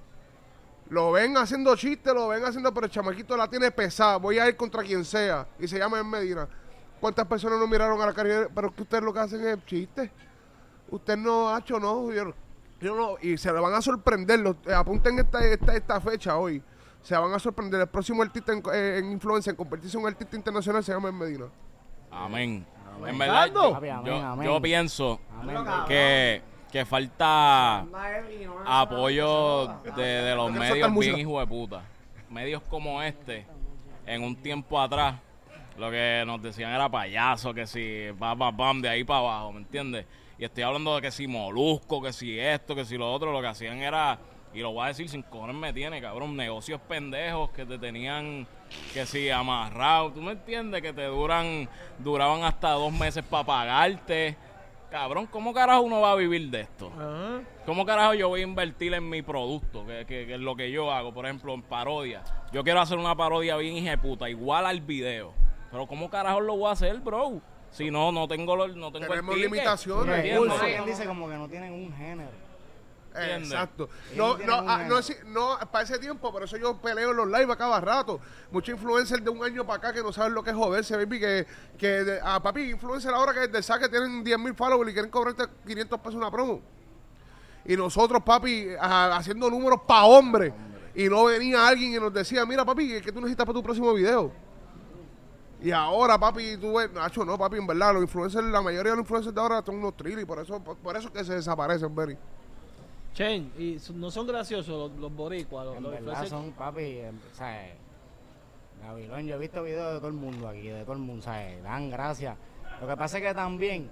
Speaker 3: Lo ven haciendo chistes, lo ven haciendo, pero el chamaquito la tiene pesada. Voy a ir contra quien sea. Y se llama En Medina. ¿Cuántas personas nos miraron a la cara? Pero que ustedes lo que hacen es chistes. Usted no ha hecho, no. Yo, yo no. Y se le van a sorprender. Los, eh, apunten esta, esta, esta fecha hoy. Se van a sorprender. El próximo artista en, eh, en influencia, en convertirse en un artista internacional, se llama En Medina.
Speaker 7: Amén.
Speaker 2: Amén.
Speaker 7: En verdad, yo,
Speaker 8: Papi, amén,
Speaker 7: yo-
Speaker 8: amén.
Speaker 7: yo pienso
Speaker 8: Amén.
Speaker 7: que, que falta
Speaker 8: Anda, Evi, no me
Speaker 7: apoyo
Speaker 8: jodas.
Speaker 7: de, de los
Speaker 3: No quiero
Speaker 7: medios
Speaker 3: soltar música.
Speaker 7: bien hijo de puta. Medios como este, en un tiempo atrás, lo que nos decían era payaso, que si va, va, bam, de ahí para abajo, ¿me entiendes? Y estoy hablando de que si Molusco, que si esto, que si lo otro, lo que hacían era, y lo voy a decir sin cojones me tiene, cabrón, negocios pendejos que te tenían, que si amarrado, ¿tú me entiendes? Que te duran, duraban hasta dos meses para pagarte. Cabrón, ¿cómo carajo uno va a vivir de esto?
Speaker 2: Ajá.
Speaker 7: ¿Cómo carajo yo voy a invertir en mi producto? Que, que, que es lo que yo hago, por ejemplo, en parodia. Yo quiero hacer una parodia bien hijeputa, igual al video. Pero ¿cómo carajo lo voy a hacer, bro? Si no, no tengo, lo- no tengo
Speaker 3: Tenemos
Speaker 7: el ticket.
Speaker 3: limitaciones.
Speaker 8: Porque
Speaker 7: ¿Entiendes?
Speaker 8: alguien dice como que no tienen un género.
Speaker 7: ¿Entiendes?
Speaker 3: Exacto.
Speaker 8: Ellos
Speaker 3: No,
Speaker 8: tienen
Speaker 3: no,
Speaker 8: un
Speaker 3: ah,
Speaker 8: género.
Speaker 3: no, es, no, para ese tiempo, por eso yo peleo en los live a cada rato. Muchos influencers de un año para acá que no saben lo que es joderse, baby, que, que de- a papi, influencers ahora que desde saque tienen diez mil followers y quieren cobrarte quinientos pesos una promo. Y nosotros, papi, a- haciendo números para hombres. Y no venía alguien y nos decía, mira, papi, ¿qué tú necesitas para tu próximo video? Y ahora, papi, tú ves, Nacho, no, papi, en verdad, los influencers, la mayoría de los influencers de ahora son unos trillis, por eso, por, por eso es que se desaparecen, Berry.
Speaker 2: Chen, y so- no son graciosos los, los boricuas, los,
Speaker 8: En
Speaker 2: los
Speaker 8: verdad
Speaker 2: influencers.
Speaker 8: son, papi, eh, o sea, eh, Gavilón, yo he visto videos de todo el mundo aquí, de todo el mundo, ¿sabes? Dan gracias. Lo que pasa es que también,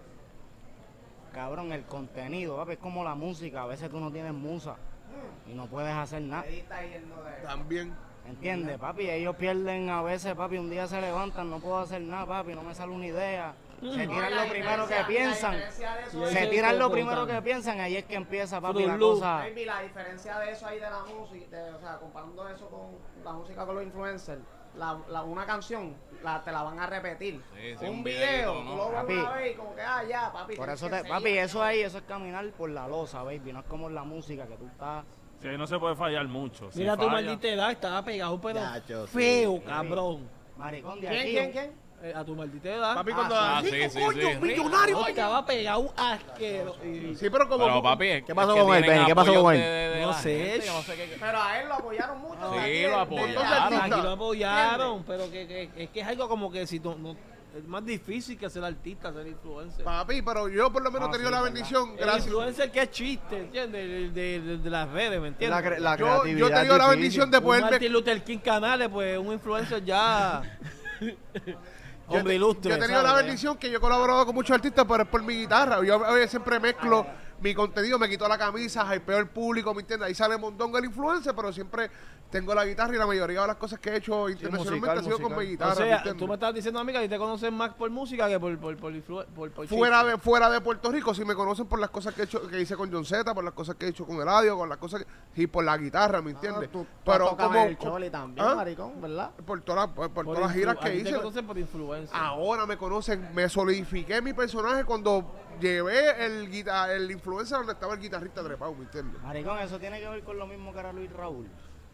Speaker 8: cabrón, el contenido, papi, es como la música. A veces tú no tienes musa y no puedes hacer nada.
Speaker 3: También.
Speaker 8: ¿Entiendes, papi? Ellos pierden a veces, papi, un día se levantan, no puedo hacer nada, papi, no me sale una idea. Se tiran lo primero que piensan. Se tiran lo primero que piensan, ahí es que empieza, papi, la
Speaker 2: Fruit Loop.
Speaker 8: cosa.
Speaker 10: Baby, la diferencia de eso ahí de la música, de- o sea, comparando eso con la música con los influencers, la, la- una canción la, te la van a repetir.
Speaker 7: Sí, sí,
Speaker 10: un
Speaker 7: un
Speaker 10: video,
Speaker 7: videíto,
Speaker 10: tú
Speaker 7: ¿no?
Speaker 10: lo ves
Speaker 8: Papi.
Speaker 10: una vez y como que, ah, ya, papi.
Speaker 8: Por
Speaker 10: tienes
Speaker 8: eso,
Speaker 10: que
Speaker 8: te,
Speaker 10: seguir.
Speaker 8: papi, eso ahí, eso es caminar por la losa, baby. No es como en la música que tú estás.
Speaker 5: Sí, ahí no se puede fallar mucho. Si
Speaker 2: Mira tu
Speaker 5: falla-
Speaker 2: maldita edad, estaba pegado, pero
Speaker 9: Chacho, sí.
Speaker 2: feo, cabrón.
Speaker 8: Maricón de
Speaker 10: ¿Quién,
Speaker 8: aquí.
Speaker 10: quién, quién?
Speaker 2: Eh, a tu maldita edad.
Speaker 3: Papi, cuando
Speaker 7: Ah,
Speaker 3: sí,
Speaker 7: sí, sí,
Speaker 3: coño,
Speaker 7: sí.
Speaker 3: millonario.
Speaker 2: No, estaba pegado asquero. Y-
Speaker 3: Sí, pero como
Speaker 7: Pero papi, es-
Speaker 9: ¿Qué pasó
Speaker 7: es que
Speaker 9: con él,
Speaker 7: tienen
Speaker 9: Benny? ¿Qué pasó
Speaker 7: apoyo
Speaker 9: con él?
Speaker 7: de- de- de
Speaker 2: No
Speaker 7: la
Speaker 2: sé.
Speaker 7: gente, yo no sé qué-
Speaker 10: Pero a él lo apoyaron mucho.
Speaker 7: Sí,
Speaker 10: de aquí, de-
Speaker 7: lo
Speaker 10: de-
Speaker 7: apoyaron.
Speaker 10: entonces,
Speaker 2: Claro,
Speaker 3: artista.
Speaker 2: aquí lo apoyaron, pero que, que- es que es algo como que si tú, no, es más difícil que ser artista, ser influencer.
Speaker 3: Papi, pero yo por lo menos he
Speaker 8: Ah,
Speaker 3: tenido
Speaker 8: sí,
Speaker 3: la
Speaker 8: verdad.
Speaker 3: bendición,
Speaker 2: El
Speaker 3: gracias.
Speaker 2: influencer que es chiste, ¿entiendes? De, de- de- de las redes, ¿me entiendes?
Speaker 4: La, cre- la
Speaker 3: Yo, yo he
Speaker 4: creatividad
Speaker 3: tenido la
Speaker 4: es difícil.
Speaker 3: bendición de
Speaker 2: Un
Speaker 3: poder ver.
Speaker 2: Martin Luther King Canales, pues un influencer ya...
Speaker 3: Yo,
Speaker 2: Hombre
Speaker 3: te-
Speaker 2: ilustre.
Speaker 3: yo he tenido la
Speaker 2: ¿sabes?
Speaker 3: bendición que yo he colaborado con muchos artistas, pero es por mi guitarra. Yo a veces siempre mezclo mi contenido, me quito la camisa, hypeo el público, ¿me entiendes? Ahí sale Mondongo el influencer, pero siempre tengo la guitarra y la mayoría de las cosas que he hecho internacionalmente
Speaker 4: musical,
Speaker 3: ha sido con
Speaker 4: musical.
Speaker 3: mi guitarra.
Speaker 2: O
Speaker 3: ¿me
Speaker 2: sea,
Speaker 3: entiendes?
Speaker 2: tú me estás diciendo, amiga, que te conocen más por música que por, por, por, influ- por, por
Speaker 3: Fuera
Speaker 2: chiste.
Speaker 3: de, fuera de Puerto Rico, si me conocen por las cosas que he hecho, que hice con John Z, por las cosas que he hecho con Eladio, con las cosas que, y por la guitarra, ¿me entiendes?
Speaker 10: Ah, tú, tú
Speaker 3: pero
Speaker 10: tocas
Speaker 3: como,
Speaker 10: el Choli también,
Speaker 3: ¿Ah?
Speaker 10: maricón, ¿verdad?
Speaker 3: por todas las, por, por
Speaker 2: Por
Speaker 3: todas las
Speaker 2: influ-
Speaker 3: giras
Speaker 2: a
Speaker 3: que
Speaker 2: ti te
Speaker 3: hice.
Speaker 2: conocen por influencer.
Speaker 3: Ahora me conocen, me solidifiqué mi personaje cuando llevé el guita- el influencer donde estaba el guitarrista trepado, ¿me entiendes?
Speaker 8: Maricón, eso tiene que ver con lo mismo que era Luis Raúl.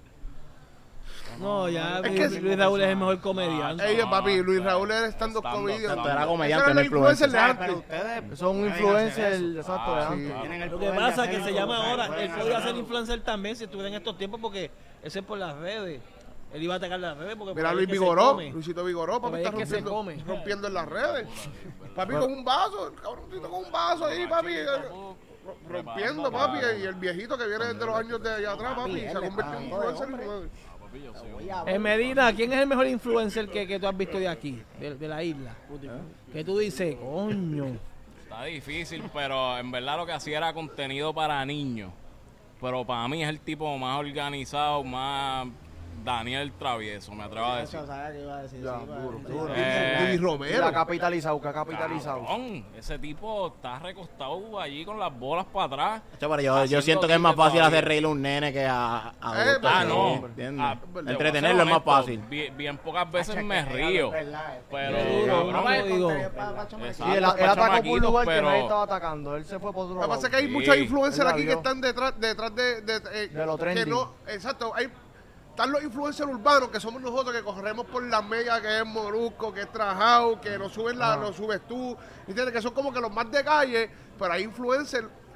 Speaker 2: No, ya
Speaker 3: Es
Speaker 2: Luis,
Speaker 3: que-
Speaker 2: Luis Raúl es el mejor comediante.
Speaker 3: Ellos,
Speaker 7: no,
Speaker 3: papi, Luis
Speaker 7: no,
Speaker 3: Raúl era stand-up
Speaker 7: stand-up,
Speaker 3: comedian.
Speaker 7: stand-up.
Speaker 9: Era
Speaker 3: Esos
Speaker 9: comediante,
Speaker 3: eran
Speaker 9: no
Speaker 3: los influencers de
Speaker 9: influencer.
Speaker 8: Pero
Speaker 3: antes.
Speaker 8: ustedes
Speaker 4: Son
Speaker 8: pueden
Speaker 4: influencers,
Speaker 8: hacer eso.
Speaker 4: exacto, de
Speaker 7: Ah,
Speaker 4: antes.
Speaker 8: Tienen el
Speaker 2: Lo que
Speaker 8: poder de
Speaker 2: pasa es que
Speaker 8: hacerlo,
Speaker 2: se llama
Speaker 8: o sea,
Speaker 2: ahora,
Speaker 8: pueden
Speaker 2: él podía
Speaker 8: hacerlo.
Speaker 2: ser influencer también si estuviera en estos tiempos porque ese es por las redes. Él iba a atacar las redes porque por
Speaker 3: Mira
Speaker 2: ahí
Speaker 3: Luis
Speaker 2: es que se
Speaker 3: Vigoró,
Speaker 2: come.
Speaker 3: Luisito Vigoró,
Speaker 2: Por
Speaker 3: papi,
Speaker 2: ahí
Speaker 3: está
Speaker 2: es que se
Speaker 3: rompiendo,
Speaker 2: come.
Speaker 3: rompiendo en las redes. Papi con un vaso, el cabroncito con un vaso ahí, papi. eh, ro- Rompiendo, papi, y el viejito que viene desde los años de allá atrás, papi, se ha convertido en influencer. y-
Speaker 2: En Medina, ¿quién es el mejor influencer que, que tú has visto de aquí, de, de la isla? Que tú dices, coño.
Speaker 7: Está difícil, pero en verdad lo que hacía era contenido para niños. Pero para mí es el tipo más organizado, más Daniel Travieso, me atrevo a decir.
Speaker 10: Eso, ¿sabes qué iba a decir?
Speaker 4: Ya,
Speaker 10: Sí,
Speaker 4: duro,
Speaker 10: pues,
Speaker 4: duro.
Speaker 7: Eh,
Speaker 3: Luis
Speaker 4: Y
Speaker 3: Romero.
Speaker 4: la capitalizado, que ha capitalizado.
Speaker 7: Cabrón, ese tipo está recostado allí con las bolas para atrás.
Speaker 9: Chacho, pero yo, yo
Speaker 7: Haciendo
Speaker 9: siento que es más
Speaker 7: tickets
Speaker 9: fácil
Speaker 7: todavía.
Speaker 9: hacer reír a un nene que a, a adultos,
Speaker 3: Ah,
Speaker 9: ¿sí?
Speaker 7: no.
Speaker 9: ¿Entiendes?
Speaker 7: Ah, te voy a
Speaker 9: Entretenerlo
Speaker 7: ser
Speaker 9: es más
Speaker 7: honesto,
Speaker 9: fácil.
Speaker 7: Bien, bien pocas veces
Speaker 10: Hacho,
Speaker 7: me
Speaker 10: es que
Speaker 7: río.
Speaker 10: es verdad, es
Speaker 7: Pero,
Speaker 2: duro,
Speaker 7: cabrón,
Speaker 2: ¿no?
Speaker 10: Hay
Speaker 2: digo,
Speaker 10: contenido para- para chamaquitos.
Speaker 7: exacto.
Speaker 4: Y él, él
Speaker 7: para
Speaker 4: atacó por un
Speaker 7: chamaquitos,
Speaker 4: lugar que
Speaker 7: pero-
Speaker 4: nadie estaba atacando. Él se fue por otro
Speaker 3: Lo que
Speaker 4: lado.
Speaker 3: pasa es que hay
Speaker 7: Sí.
Speaker 3: muchos influencers
Speaker 4: Él la
Speaker 3: aquí que
Speaker 4: vio.
Speaker 3: están detrás, detrás de, de, eh,
Speaker 4: De lo
Speaker 3: que
Speaker 4: trending.
Speaker 3: no, exacto, hay están los influencers urbanos que somos nosotros que corremos por las medias, que es Molusco, que es Trajao, que nos suben la,
Speaker 4: Ajá.
Speaker 3: nos subes tú, ¿entiendes? Que son como que los más de calle, pero hay influencers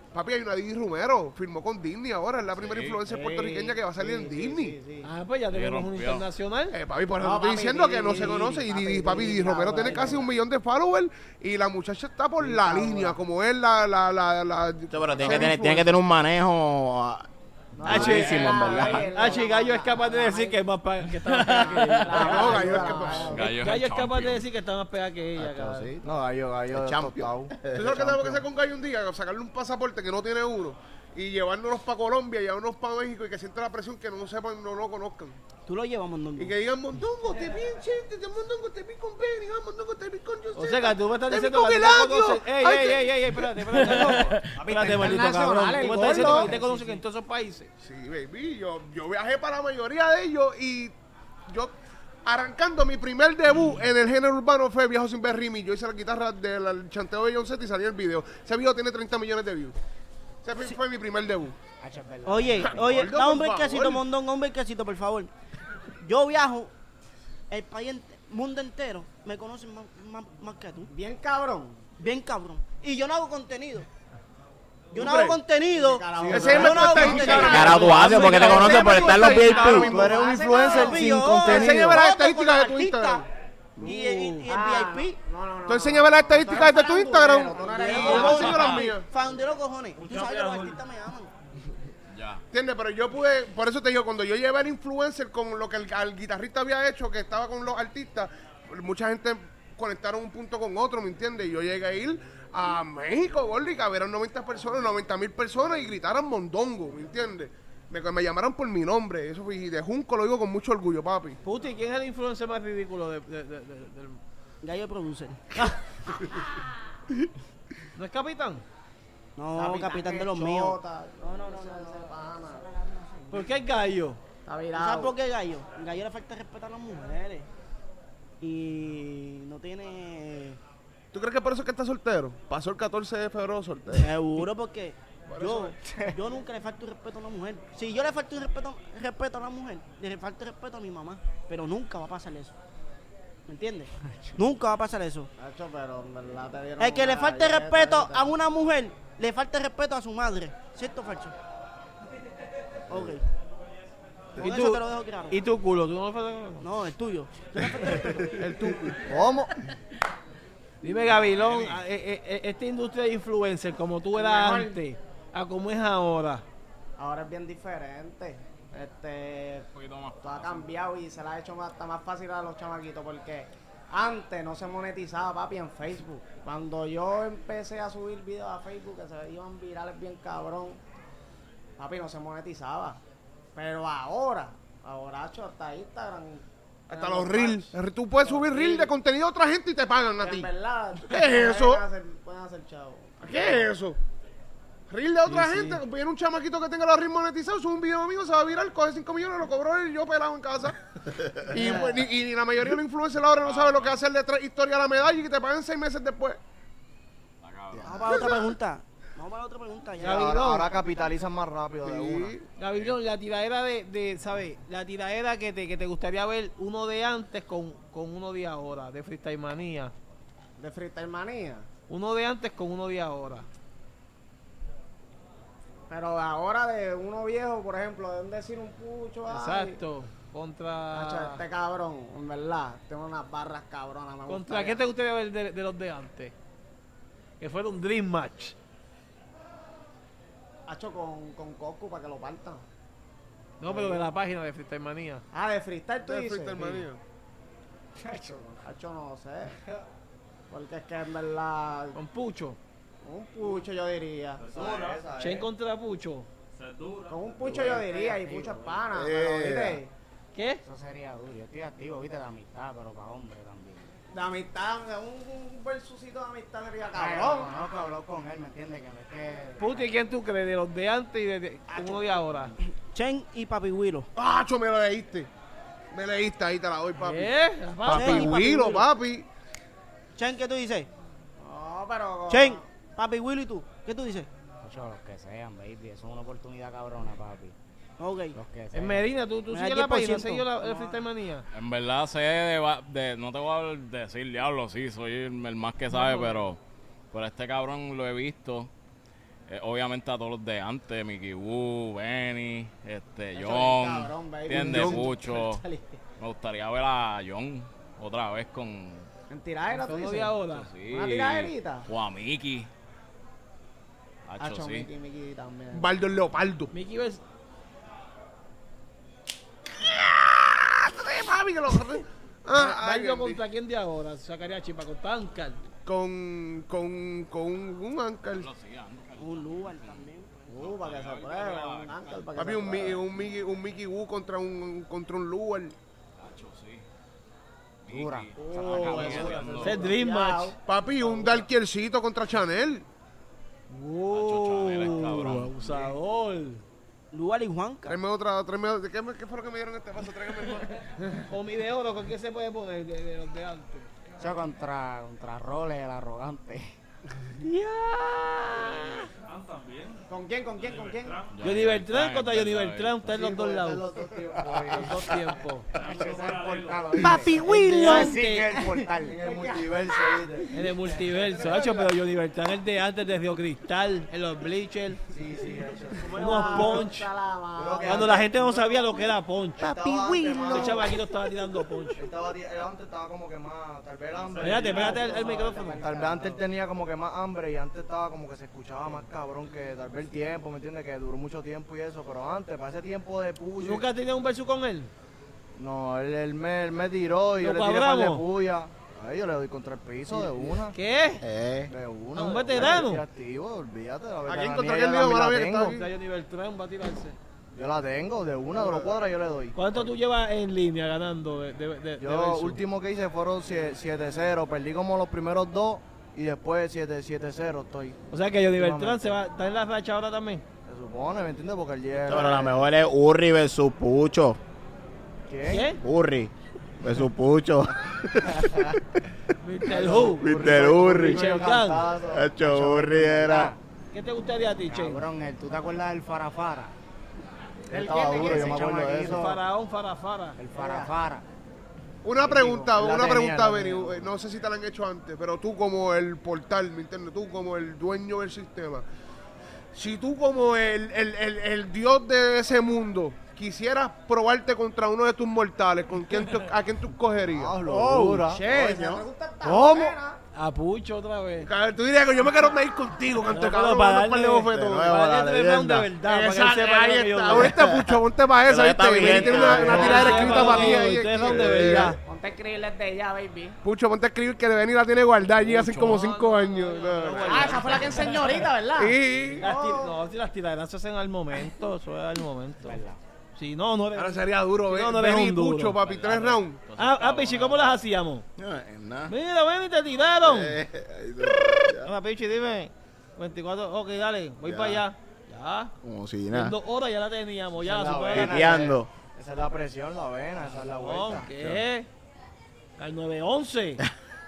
Speaker 3: Papi, hay una Didi Romero, firmó con Disney ahora, es la primera
Speaker 7: Sí.
Speaker 3: influencer
Speaker 2: Sí,
Speaker 3: puertorriqueña que va a salir
Speaker 2: sí,
Speaker 3: en
Speaker 2: sí,
Speaker 3: Disney.
Speaker 2: sí, sí. Ah, pues ya tenemos un
Speaker 7: rompió.
Speaker 2: internacional.
Speaker 3: Eh, papi, por eso
Speaker 8: No,
Speaker 3: estoy
Speaker 8: papi,
Speaker 3: diciendo que
Speaker 8: Didi,
Speaker 3: no se
Speaker 8: Didi,
Speaker 3: conoce. Y
Speaker 8: papi,
Speaker 3: Didi, papi,
Speaker 8: Didi,
Speaker 3: Didi Romero
Speaker 8: cabrón.
Speaker 3: tiene casi un millón de followers y la muchacha está por
Speaker 8: Sí,
Speaker 3: la
Speaker 8: cabrón.
Speaker 3: línea, como es la... la, la, la
Speaker 9: Sí, pero tiene que,
Speaker 3: ser
Speaker 9: tener, tiene que tener un manejo ah,
Speaker 2: Ah, sí,
Speaker 9: durísimo, en verdad.
Speaker 2: Ah, sí, Gallo es capaz de decir que es más pa- que está más pegada que ella.
Speaker 3: No, Gallo es que-
Speaker 7: Gallo es
Speaker 2: Gallo es capaz
Speaker 7: champion.
Speaker 2: de decir que está más pegada que ella,
Speaker 9: Ah,
Speaker 2: cabrón.
Speaker 9: sí.
Speaker 4: No, gallo, gallo.
Speaker 9: El champion.
Speaker 4: tostado.
Speaker 3: ¿Tú sabes lo que tenemos que hacer con Gallo un día? Sacarle un pasaporte que no tiene uno y llevárnoslos para Colombia, llevárnoslos para México y que sienta la presión que no sepan, no lo conozcan.
Speaker 6: Tú lo llevas, Mondongo.
Speaker 3: Y que digan, Mondongo, te vi en Chente, te Mondongo, te vi con Benny, ah, Mondongo, te vi con José.
Speaker 2: O sea, que tú me estás
Speaker 3: te vi
Speaker 2: diciendo
Speaker 3: con
Speaker 2: que a ti te
Speaker 3: Eladio.
Speaker 2: conocen. Ey,
Speaker 3: Ay,
Speaker 2: ey,
Speaker 3: que-
Speaker 2: ey, ey, espérate, espérate, loco. Espérate, maldito cabrón.
Speaker 8: internacional,
Speaker 2: Tú
Speaker 8: el
Speaker 2: me estás diciendo que a ti te
Speaker 8: gordo.
Speaker 2: conocen en todos esos países.
Speaker 3: Sí, baby, yo, yo viajé para la mayoría de ellos y yo, arrancando mi primer debut en el género urbano fue Viejo Sin Ver Rimi. Yo hice la guitarra del chanteo de John Set y salió el video. Ese video tiene treinta millones de views. Ese fue- fue mi primer debut.
Speaker 6: Oye, oye,
Speaker 3: Gordo,
Speaker 6: da un
Speaker 3: por
Speaker 6: brequecito,
Speaker 3: favor.
Speaker 6: Mondongo, un brequecito, por favor. Yo viajo, el país, ente- mundo entero, me conocen más, más, más que tú.
Speaker 8: Bien cabrón.
Speaker 6: Bien cabrón. Y yo no hago contenido. Yo no
Speaker 3: Hombre,
Speaker 6: hago contenido.
Speaker 3: Sí,
Speaker 6: Yo
Speaker 3: ese es
Speaker 6: no hago
Speaker 3: nuestra
Speaker 6: contenido.
Speaker 3: estadística.
Speaker 9: Cara, tú haces porque te conocen por estar en los V I P.
Speaker 4: Tú eres un influencer
Speaker 6: Papi,
Speaker 4: sin
Speaker 6: yo
Speaker 4: contenido.
Speaker 3: enséñame las
Speaker 6: foto
Speaker 3: estadísticas
Speaker 6: con
Speaker 3: de tu
Speaker 6: los
Speaker 3: Instagram.
Speaker 6: artistas Y, y- y el
Speaker 8: Ah,
Speaker 6: V I P.
Speaker 8: No, no, no.
Speaker 3: Tú enséñame las estadísticas de tu Instagram.
Speaker 8: Tú no eres
Speaker 3: Yo
Speaker 8: influencer.
Speaker 3: te enseño las mías.
Speaker 6: Fan de los cojones. Tú sabes que los artistas me aman.
Speaker 7: Ya.
Speaker 3: ¿Entiendes? Pero yo pude, por eso te digo, cuando yo llevé al influencer con lo que el, al guitarrista había hecho, que estaba con los artistas, mucha gente conectaron un punto con otro, ¿me entiendes? Y yo llegué a ir a México, gordo, y que habieron noventa personas, noventa mil personas y gritaran Mondongo, ¿me entiendes? Me, me llamaron por mi nombre, eso fue, y de Junco lo digo con mucho orgullo, papi.
Speaker 2: Puti, ¿quién es el influencer más ridículo de, de, de- de- del...
Speaker 6: Gallo Producer.
Speaker 2: ¿No es capitán?
Speaker 6: No, capitán, de los
Speaker 8: que
Speaker 6: míos.
Speaker 8: chota.
Speaker 6: No, no, no, no.
Speaker 8: Ese pana.
Speaker 2: ¿Por qué es gallo?
Speaker 8: Está
Speaker 6: ¿Tú
Speaker 8: virado.
Speaker 6: ¿Sabes por qué Gallo? Gallo le falta respeto a las mujeres. Y no tiene...
Speaker 3: ¿Tú crees que por eso es que está soltero? Pasó el catorce de febrero soltero.
Speaker 6: Seguro, porque yo, yo nunca le falto respeto a una mujer. Si yo le falto respeto, respeto a una mujer, le falto respeto a mi mamá. Pero nunca va a pasar eso. ¿Me entiendes? Nunca va a pasar eso.
Speaker 8: Nacho, pero en verdad te dieron
Speaker 6: El que le
Speaker 8: una
Speaker 6: falte
Speaker 8: galleta,
Speaker 6: respeto
Speaker 8: ahorita.
Speaker 6: a una mujer, le falta respeto a su madre. ¿Cierto o falso? Ok. Con
Speaker 2: ¿Y
Speaker 6: eso
Speaker 2: tú,
Speaker 6: te lo dejo claro.
Speaker 2: ¿Y tu culo? ¿Tú no le faltas-
Speaker 6: No, el tuyo. Tú le falta respeto.
Speaker 3: El tucu.
Speaker 4: ¿Cómo?
Speaker 2: Dime, Gabilón, a- e- e- e- esta industria de influencer, como tú eras
Speaker 8: Mejor.
Speaker 2: antes, a como es ahora.
Speaker 8: Ahora es bien diferente. Este,
Speaker 7: Un poquito más.
Speaker 8: todo ha cambiado y se la ha hecho más, está más fácil a los chamaquitos porque antes no se monetizaba, papi, en Facebook. Cuando yo empecé a subir videos a Facebook que se iban virales bien cabrón, papi, no se monetizaba. Pero ahora, ahora, hacho, hasta Instagram.
Speaker 3: Hasta los reels. Tú puedes subir reels de contenido a otra gente y te pagan a
Speaker 8: En
Speaker 3: ti.
Speaker 8: verdad.
Speaker 3: ¿Qué es eso?
Speaker 8: Pueden hacer, pueden hacer chavo.
Speaker 3: ¿Qué es eso? Reel de otra
Speaker 2: Sí, sí.
Speaker 3: gente, viene un chamaquito que tenga los reels monetizados, sube un video mío, se va a virar, coge cinco millones, lo cobró él y yo pelado en casa. y, pues, ni- y, la mayoría de los influencers ahora no saben lo que hacer de tres historias a la medalla y que te pagan seis meses después.
Speaker 6: Vamos para otra pregunta. Vamos para otra pregunta. Ya.
Speaker 2: Gaby.
Speaker 4: Ahora, ahora capitalizan más rápido de una.
Speaker 3: Sí.
Speaker 2: Gabilón, la tiradera de, de ¿sabes? La tiradera que te, que te gustaría ver uno de antes con, con uno de ahora, de Freestyle Manía.
Speaker 8: De Freestyle Manía.
Speaker 2: Uno de antes con uno de ahora.
Speaker 8: Pero ahora de uno viejo, por ejemplo, de un decir un pucho. ay,
Speaker 2: Exacto. Contra...
Speaker 8: Nacho, este cabrón, en verdad, tengo unas barras cabronas. Me
Speaker 2: ¿Contra
Speaker 8: gustaría.
Speaker 2: qué te gustaría ver de, de los de antes? Que fuera un Dream Match.
Speaker 8: Hacho con, con Coco para que lo partan.
Speaker 2: No, pero de la página de Freestyle Manía.
Speaker 8: Ah, de freestyle tú
Speaker 3: De
Speaker 8: dices.
Speaker 3: Freestyle Manía.
Speaker 8: Hacho, hacho no sé. Porque es que en verdad,
Speaker 2: Con Pucho.
Speaker 8: un pucho yo diría.
Speaker 2: Chen contra Pucho.
Speaker 8: Con un pucho yo diría, y pucho es pana.
Speaker 3: Eh.
Speaker 8: Pero, ¿viste?
Speaker 2: ¿Qué?
Speaker 10: Eso sería duro. Yo estoy activo, viste, de amistad, pero para hombres también.
Speaker 8: De amistad, de un, un versusito de amistad sería
Speaker 10: Cabrón.
Speaker 8: cabrón.
Speaker 10: No, que habló con él, ¿me entiendes? Que no es que...
Speaker 2: Puti, ¿quién tú crees? ¿De los de antes y de, de con uno de ahora?
Speaker 6: Chen y Papi Willow.
Speaker 3: ¡Acho, me lo leíste! Me leíste, ahí te la doy, papi.
Speaker 2: ¿Eh?
Speaker 3: Papi
Speaker 6: Sí, papi
Speaker 3: Willow,
Speaker 6: Willow.
Speaker 3: papi.
Speaker 6: Chen, ¿qué tú dices?
Speaker 8: No, pero.
Speaker 6: Chen, Papi Willow y tú. ¿Qué tú dices?
Speaker 10: Ocho, los que sean, baby. Eso es una oportunidad cabrona, papi.
Speaker 6: Ok.
Speaker 10: Los que
Speaker 2: En
Speaker 10: sean.
Speaker 2: Medina, ¿tú, tú
Speaker 6: Me da
Speaker 2: sigues la página?
Speaker 6: diez por
Speaker 2: ¿Has
Speaker 6: ciento.
Speaker 2: seguido la, la Freestyle Manía?
Speaker 7: En verdad sé de, va- de- no te voy a decir diablo, sí, soy el, el más que sabe, pero por este cabrón lo he visto eh, obviamente a todos los de antes, Mickey Wu, Benny, este,
Speaker 8: Eso
Speaker 7: John,
Speaker 8: bien cabrón, baby.
Speaker 7: ¿entiendes?
Speaker 3: John.
Speaker 7: Pucho. Me gustaría ver a John otra vez con...
Speaker 8: En tiradera, tú
Speaker 2: Todo
Speaker 8: dices.
Speaker 2: de ahora.
Speaker 7: Sí.
Speaker 8: ¿Una tiraderita?
Speaker 7: O a Mickey. Hacho,
Speaker 8: Hacho,
Speaker 7: sí.
Speaker 8: Mickey, Mickey también.
Speaker 3: Baldo el Leopardo.
Speaker 2: Mickey ves.
Speaker 3: Papi, que lo... Ah, ay,
Speaker 2: ¿Bailo
Speaker 3: Dios
Speaker 2: contra quién de ahora? Sacaría chipa contra Ankar.
Speaker 3: con, con, con un Ankar.
Speaker 6: Un Lugar también.
Speaker 8: Uh, para que se pruebe. Un ángel para que
Speaker 3: Papi,
Speaker 8: se
Speaker 3: un, Mi-
Speaker 8: pruebe.
Speaker 3: un, Mickey, un Mickey Wu contra un, contra un Lugar.
Speaker 7: Hacho, sí.
Speaker 8: Dura.
Speaker 7: Mickey.
Speaker 8: Oh,
Speaker 7: Ese
Speaker 8: eso,
Speaker 7: cabrón.
Speaker 2: Ese es Dream Match.
Speaker 3: Papi, un Darkiercito contra Chanel.
Speaker 7: Hacho, Chanel es
Speaker 2: Uh,
Speaker 7: cabrón.
Speaker 2: abusador.
Speaker 6: Lugar y Juanca.
Speaker 3: Tráeme otra, tráeme otra. ¿Qué, me- ¿Qué fue lo que me dieron este vaso? Tráigame el vaso.
Speaker 2: O mi de oro, ¿con qué se puede poner de, de los de antes?
Speaker 8: Eso contra, contra Roles, el arrogante. ¿Con quién? ¿Con quién? ¿Con quién?
Speaker 2: Johnny Beltrán contra Johnny
Speaker 7: Beltrán,
Speaker 2: Beltrán, está en los dos lados.
Speaker 8: Los dos tiempos.
Speaker 2: Los dos tiempos.
Speaker 8: Ese es el portal, ¿oíste?
Speaker 6: Papi Willow.
Speaker 8: Ese sí que es el portal.
Speaker 4: En el multiverso, ¿viste?
Speaker 2: En el multiverso, hacho, pero Johnny Beltrán es de antes de Río Cristal, en los bleachers,
Speaker 4: Sí, sí, hecho.
Speaker 2: unos punch.
Speaker 8: Está la madre.
Speaker 2: Cuando la gente no sabía lo que era punch.
Speaker 4: Papi
Speaker 2: Ese chavaquito estaba tirando punch.
Speaker 4: Estaba, él antes estaba como que más, tal vez hambre.
Speaker 2: Espérate, espérate el, el micrófono.
Speaker 4: Tal vez antes él tenía como que más hambre y antes estaba como que se escuchaba más cabrón que tal vez el tiempo, ¿me entiendes? Que duró mucho tiempo y eso, pero antes, para ese tiempo de puya.
Speaker 2: ¿Nunca has tenido un verso con él?
Speaker 4: No, él, él me, él me tiró y yo
Speaker 2: ¿Lo
Speaker 4: le tiré par de
Speaker 2: cuadramos?
Speaker 4: puya. Ahí yo le doy contra el piso de una.
Speaker 2: ¿Qué?
Speaker 4: Eh. De una.
Speaker 2: ¿A un
Speaker 4: de una,
Speaker 2: veterano?
Speaker 4: yo estoy activo, olvídate. La
Speaker 3: ¿A quién
Speaker 4: veteranía
Speaker 3: contra
Speaker 4: yo
Speaker 3: quién dijo,
Speaker 4: también la
Speaker 3: Maravilla, que
Speaker 4: tengo.
Speaker 3: está
Speaker 2: Contra Johnny Beltrán va a tirarse.
Speaker 4: Yo la tengo, de una, de los cuadras yo le doy.
Speaker 2: ¿Cuánto tú llevas en línea ganando de, de, de, de
Speaker 4: Yo
Speaker 2: verso?
Speaker 4: último que hice fueron siete cero, perdí como los primeros dos y después siete cero estoy.
Speaker 2: O sea que Johnny Beltrán
Speaker 4: Últimamente.
Speaker 2: se va, está en la racha ahora también.
Speaker 4: Se supone, ¿me entiendes? Porque él llega...
Speaker 9: Pero la mejor es Urri versus Pucho.
Speaker 4: ¿Quién?
Speaker 2: ¿Quién?
Speaker 9: Urri versus Pucho.
Speaker 2: mister Who.
Speaker 9: mister Urri.
Speaker 2: Michel Gang.
Speaker 9: Hacho, Urri era.
Speaker 2: ¿Qué te gustaría a ti, Che?
Speaker 8: Cabrón, él, ¿tú te acuerdas del Farafara?
Speaker 4: Él estaba
Speaker 8: quién?
Speaker 4: duro, yo
Speaker 8: Ese
Speaker 4: me acuerdo de
Speaker 8: chamaquito.
Speaker 4: eso.
Speaker 2: Faraón, Farafara.
Speaker 8: El Farafara.
Speaker 3: Una pregunta,
Speaker 4: Él la
Speaker 3: una
Speaker 4: tenía,
Speaker 3: pregunta,
Speaker 4: la
Speaker 3: Benny.
Speaker 4: tenía.
Speaker 3: eh, No sé si te la han hecho antes, pero tú como el portal, ¿me entiendes? Tú como el dueño del sistema. Si tú como el, el, el, el dios de ese mundo quisieras probarte contra uno de tus mortales, ¿con quién tú- ¿a quién tú escogerías?
Speaker 4: Ah, locura.
Speaker 8: Coño.
Speaker 2: ¿Cómo? A Pucho otra vez.
Speaker 3: Ca- Tú dirías que yo me quiero medir contigo, canto de
Speaker 2: No, pero
Speaker 3: cabrón,
Speaker 2: para
Speaker 3: dando un par de
Speaker 2: darle-
Speaker 3: bofetones.
Speaker 9: de nuevo.
Speaker 2: Para
Speaker 9: la
Speaker 2: darle tres rounds de
Speaker 9: leyenda.
Speaker 2: verdad, para que él
Speaker 3: Esa-
Speaker 2: sepa
Speaker 3: ahí
Speaker 2: lo que yo
Speaker 3: está.
Speaker 2: digo.
Speaker 3: Ahorita, Pucho, ponte para eso,
Speaker 9: Pero está
Speaker 3: ¿viste?
Speaker 9: bien,
Speaker 3: Tiene una,
Speaker 9: está
Speaker 3: una
Speaker 9: bien.
Speaker 3: tirada
Speaker 2: No,
Speaker 3: escrita
Speaker 2: no,
Speaker 3: para ti
Speaker 2: no,
Speaker 3: ahí.
Speaker 2: tres
Speaker 3: eh,
Speaker 2: rounds de
Speaker 3: eh,
Speaker 2: verdad.
Speaker 8: Ponte a escribirle desde ya, baby.
Speaker 3: Pucho, ponte a escribir que de Benny la tiene guardada allí hace como cinco años. No, no.
Speaker 8: Ah, esa fue la que enseñó ahorita, ¿verdad?
Speaker 3: Sí.
Speaker 2: Las tir- no, si las tiraderas se hacen al momento, eso es al momento. Si no, no
Speaker 3: Ahora
Speaker 2: eres...
Speaker 3: sería duro,
Speaker 2: Sí,
Speaker 3: ¿eh?
Speaker 2: no, no eres
Speaker 3: Benny y
Speaker 2: un duro.
Speaker 3: Pucho, papi, tres rounds.
Speaker 2: Ah, ah, Pichi, ¿cómo las hacíamos?
Speaker 9: No, es nada.
Speaker 2: Mira, ven y te tiraron.
Speaker 9: Eh, ahí se-
Speaker 2: Hola, Pichi, dime. veinticuatro, ok, dale, voy
Speaker 9: Ya.
Speaker 2: para allá. Ya.
Speaker 9: Como si
Speaker 2: En
Speaker 9: nada.
Speaker 2: dos horas ya la teníamos, ya
Speaker 4: Esa
Speaker 2: la
Speaker 4: es la
Speaker 2: superamos.
Speaker 4: vena.
Speaker 9: Piteando.
Speaker 4: Esa es la presión, la vena, esa es la
Speaker 2: No,
Speaker 4: vuelta.
Speaker 2: ¿qué? Al nueve once.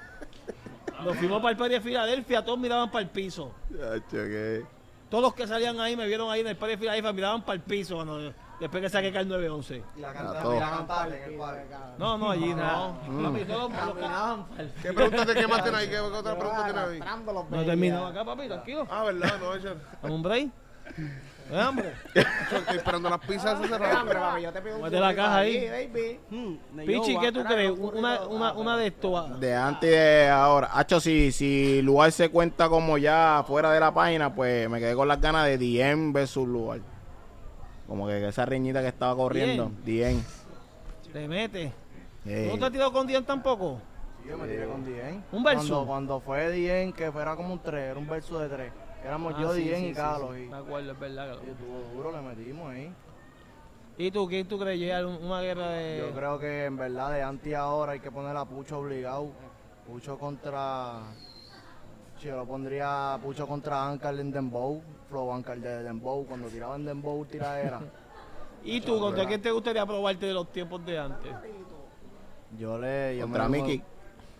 Speaker 2: Nos fuimos para el party de Filadelfia, todos miraban para el piso.
Speaker 9: Hacho, ¿qué?
Speaker 2: Todos los que salían ahí me vieron ahí en el party de Filadelfia, miraban para el piso cuando, después que saqué que el nueve once.
Speaker 4: Y la
Speaker 9: A
Speaker 4: cantaba,
Speaker 9: todo.
Speaker 4: y la cantaba en el parque.
Speaker 2: No, no, allí no.
Speaker 9: Mm.
Speaker 2: Papi, todos los que-
Speaker 8: Caminaban pa'l-
Speaker 3: ¿Qué preguntas de qué más tienes ahí? ¿Qué otra
Speaker 8: Yo
Speaker 3: pregunta tienes ahí?
Speaker 8: arrastrando los
Speaker 2: No
Speaker 8: veía.
Speaker 2: terminamos acá, papi, tranquilo.
Speaker 3: Ah, ¿verdad? No, ella.
Speaker 2: Dame un break. Eh, hombre.
Speaker 3: Estoy esperando las pizzas esas
Speaker 8: Dame
Speaker 3: cerradas.
Speaker 8: hambre, papi, yo te pido un
Speaker 2: Mete la
Speaker 8: churrito
Speaker 2: caja ahí.
Speaker 8: baby.
Speaker 6: Hmm, de
Speaker 2: Pichi,
Speaker 6: Yoba.
Speaker 2: ¿qué tú
Speaker 8: Espera,
Speaker 2: crees?
Speaker 8: un burrito.
Speaker 2: Una, una, una de estos.
Speaker 9: De antes y de ahora. Hacho, si, si Lugar se cuenta como ya fuera de la página, pues me quedé con las ganas de Diem versus Lugar. Como que esa riñita que estaba corriendo. Diem.
Speaker 2: Te mete.
Speaker 9: Eh,
Speaker 2: ¿No te has tirado con Dian tampoco?
Speaker 4: Sí, yo me tiré con Dien.
Speaker 2: ¿Un verso?
Speaker 4: Cuando, cuando fue Dien, que fuera como un tres, era un verso de tres. Éramos
Speaker 2: Ah,
Speaker 4: yo,
Speaker 2: sí,
Speaker 4: Dien
Speaker 2: sí,
Speaker 4: y
Speaker 2: sí,
Speaker 4: Carlos.
Speaker 2: sí.
Speaker 4: Y,
Speaker 2: Me acuerdo, es verdad.
Speaker 4: y
Speaker 2: Carlos.
Speaker 4: estuvo duro, le metimos ahí.
Speaker 2: ¿Y tú, quién tú crees llegar una guerra de...?
Speaker 4: Yo creo que en verdad de antes y ahora hay que poner a Pucho obligado. Pucho contra... Si yo lo pondría a Pucho contra Ankar en Dembow. Flow Ankar de Dembow. Cuando tiraban Dembow, tiradera.
Speaker 2: ¿Y tú, contra quién te gustaría probarte de los tiempos de antes?
Speaker 4: Yo le... Yo
Speaker 9: Contra
Speaker 4: me-
Speaker 9: Mickey.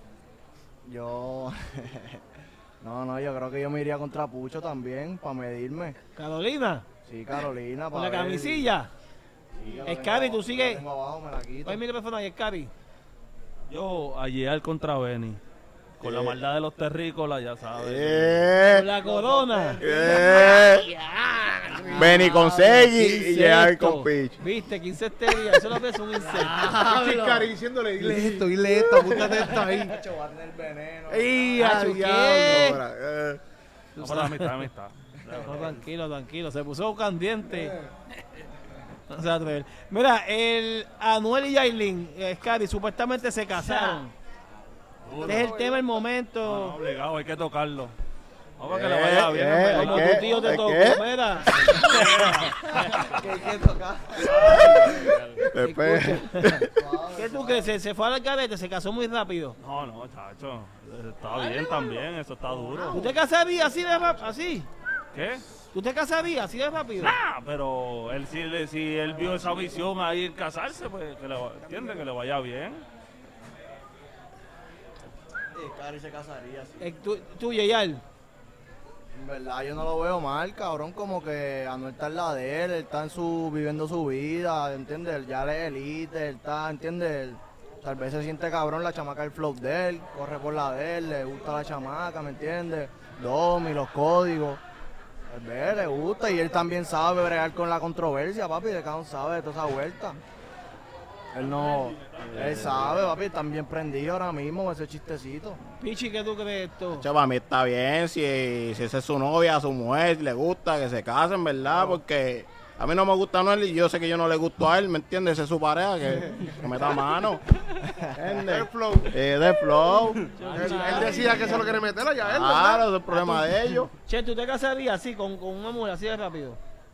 Speaker 4: Yo... no, no, yo creo que yo me iría contra Pucho también, para medirme.
Speaker 2: ¿Carolina?
Speaker 4: Sí, Carolina,
Speaker 2: ¿Con
Speaker 4: para
Speaker 2: la
Speaker 4: ver-
Speaker 2: camisilla?
Speaker 4: Sí, yo la
Speaker 2: Escari,
Speaker 4: tengo-
Speaker 2: tú sigues-
Speaker 4: la tengo abajo, me la quito.
Speaker 2: ¿Hay micrófono ahí, Escari?
Speaker 5: Yo, a llegar contra Benny. Con la maldad de los terrícolas, ya sabes.
Speaker 9: Eh,
Speaker 2: La corona.
Speaker 9: eh. Ven y conseguí y llegar
Speaker 2: Insecto.
Speaker 9: con pitch.
Speaker 2: Viste, quince insectería. Eso lo que es un insecto.
Speaker 3: Chicari diciéndole, dile esto, dile esto, apúntate esto ahí.
Speaker 4: Va a tener veneno.
Speaker 3: ¡Ey, a
Speaker 2: Hacho,
Speaker 3: diablo!
Speaker 2: ¿qué?
Speaker 3: Ahora, eh.
Speaker 5: No, pero amistad, amistad.
Speaker 2: No, tranquilo, tranquilo. Se puso candiente. No se va a atrever. Mira, el Anuel y Yailin, eh, Scary, supuestamente se casaron. Este es el tema, el
Speaker 5: No,
Speaker 2: momento.
Speaker 5: obligado, hay que tocarlo. Vamos a que
Speaker 9: Eh,
Speaker 5: le vaya bien.
Speaker 9: eh,
Speaker 5: en
Speaker 2: Como
Speaker 5: verdad.
Speaker 9: ¿qué?
Speaker 2: tu tío te
Speaker 9: ¿Qué?
Speaker 2: tocó, mira.
Speaker 4: ¿Qué hay que tocar?
Speaker 9: Después.
Speaker 2: ¿Qué tú crees? ¿Se, se fue al garete? ¿Se casó muy rápido?
Speaker 5: No, no, chacho. Está bien también, eso está duro.
Speaker 2: ¿Tú te casarías así de rápido? ¿Así?
Speaker 5: ¿Qué?
Speaker 2: ¿Tú te casarías así de rápido?
Speaker 5: Ah, pero él si, le- si él vio esa visión ahí en casarse, pues que le, va- entiende que le vaya bien.
Speaker 4: Cari se casaría. Sí.
Speaker 2: Eh, tú, tú, Yeyal.
Speaker 4: En verdad yo no lo veo mal, cabrón, como que Anuel está en la de él, él está en su, viviendo su vida, ¿entiendes? Él ya le es elite, él está, ¿entiendes? Él- tal vez se siente cabrón la chamaca el flow de él, corre por la de él, le gusta la chamaca, ¿me entiendes? Domi, los códigos, tal vez le gusta y él también sabe bregar con la controversia, papi, de cada uno sabe de toda esa vuelta. Él no, él sabe, papi, están bien prendidos ahora mismo con ese chistecito.
Speaker 2: Pichi, ¿qué tú crees de esto?
Speaker 9: Chaval, para mí está bien, si, si esa es su novia, su mujer, le gusta, que se casen, ¿verdad? Porque a mí no me gusta Anuel y yo sé que yo no le gusto a él, ¿me entiendes? Esa es su pareja, que, que me da mano.
Speaker 3: El flow.
Speaker 9: Eh, de flow.
Speaker 3: Él, él decía que se lo quiere meter allá, él,
Speaker 9: Claro,
Speaker 3: ¿verdad?
Speaker 9: ese es el problema de ellos.
Speaker 2: Che, ¿tú te casarías así, con, con una mujer así de rápido?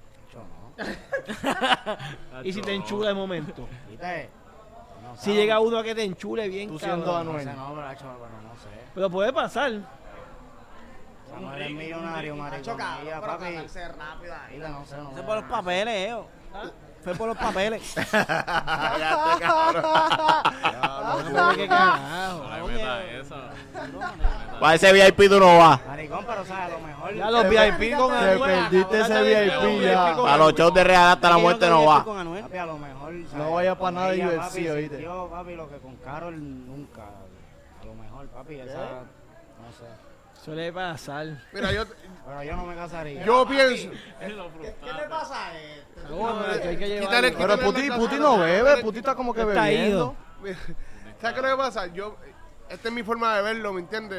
Speaker 2: ¿Y si te enchula de momento?
Speaker 8: ¿Viste?
Speaker 2: Si llega uno a que te enchule bien,
Speaker 4: Tú
Speaker 2: cabrón.
Speaker 4: siendo
Speaker 8: No
Speaker 4: Anuel.
Speaker 8: sé, no, pero, hacho, pero no sé.
Speaker 2: Pero puede pasar.
Speaker 8: Anuel es millonario,
Speaker 10: Hacho, cabrón,
Speaker 8: mariconía,
Speaker 10: pero
Speaker 8: papi.
Speaker 10: casarse rápido ahí.
Speaker 8: Mira, no sé, no
Speaker 6: Fue
Speaker 8: sé.
Speaker 6: por los papeles, eh. Fue por los papeles.
Speaker 9: Ya te cabrón.
Speaker 2: ¿Qué carajo?
Speaker 7: Ay, meta esa.
Speaker 9: Para ese V I P tú no vas.
Speaker 8: Maricón, pero sabes, a lo mejor.
Speaker 2: Ya los V I P con
Speaker 4: Te
Speaker 2: Anuel.
Speaker 4: perdiste ese V I P ya.
Speaker 9: Para los shows de Real hasta la muerte no va.
Speaker 6: Con Anuel.
Speaker 8: Papi, a lo mejor.
Speaker 4: No vaya pa' nada de
Speaker 8: ella,
Speaker 4: U F C,
Speaker 8: papi,
Speaker 4: oíste.
Speaker 8: sintió, papi, lo que con Carol nunca. A lo mejor, papi, esa. No sé.
Speaker 2: Suele pasar.
Speaker 3: Mira, yo,
Speaker 8: Pero yo no me casaría.
Speaker 3: yo pienso.
Speaker 10: ¿Qué le pasa a este?
Speaker 2: No, pero que hay que
Speaker 3: Quítale-
Speaker 2: llevarlo.
Speaker 4: Pero Puti, Puti no bebe, Puti está como que
Speaker 2: Está
Speaker 4: bebiendo.
Speaker 2: ido.
Speaker 3: ¿Sabes qué es lo que pasa? Yo, esta es mi forma de verlo, ¿me entiendes?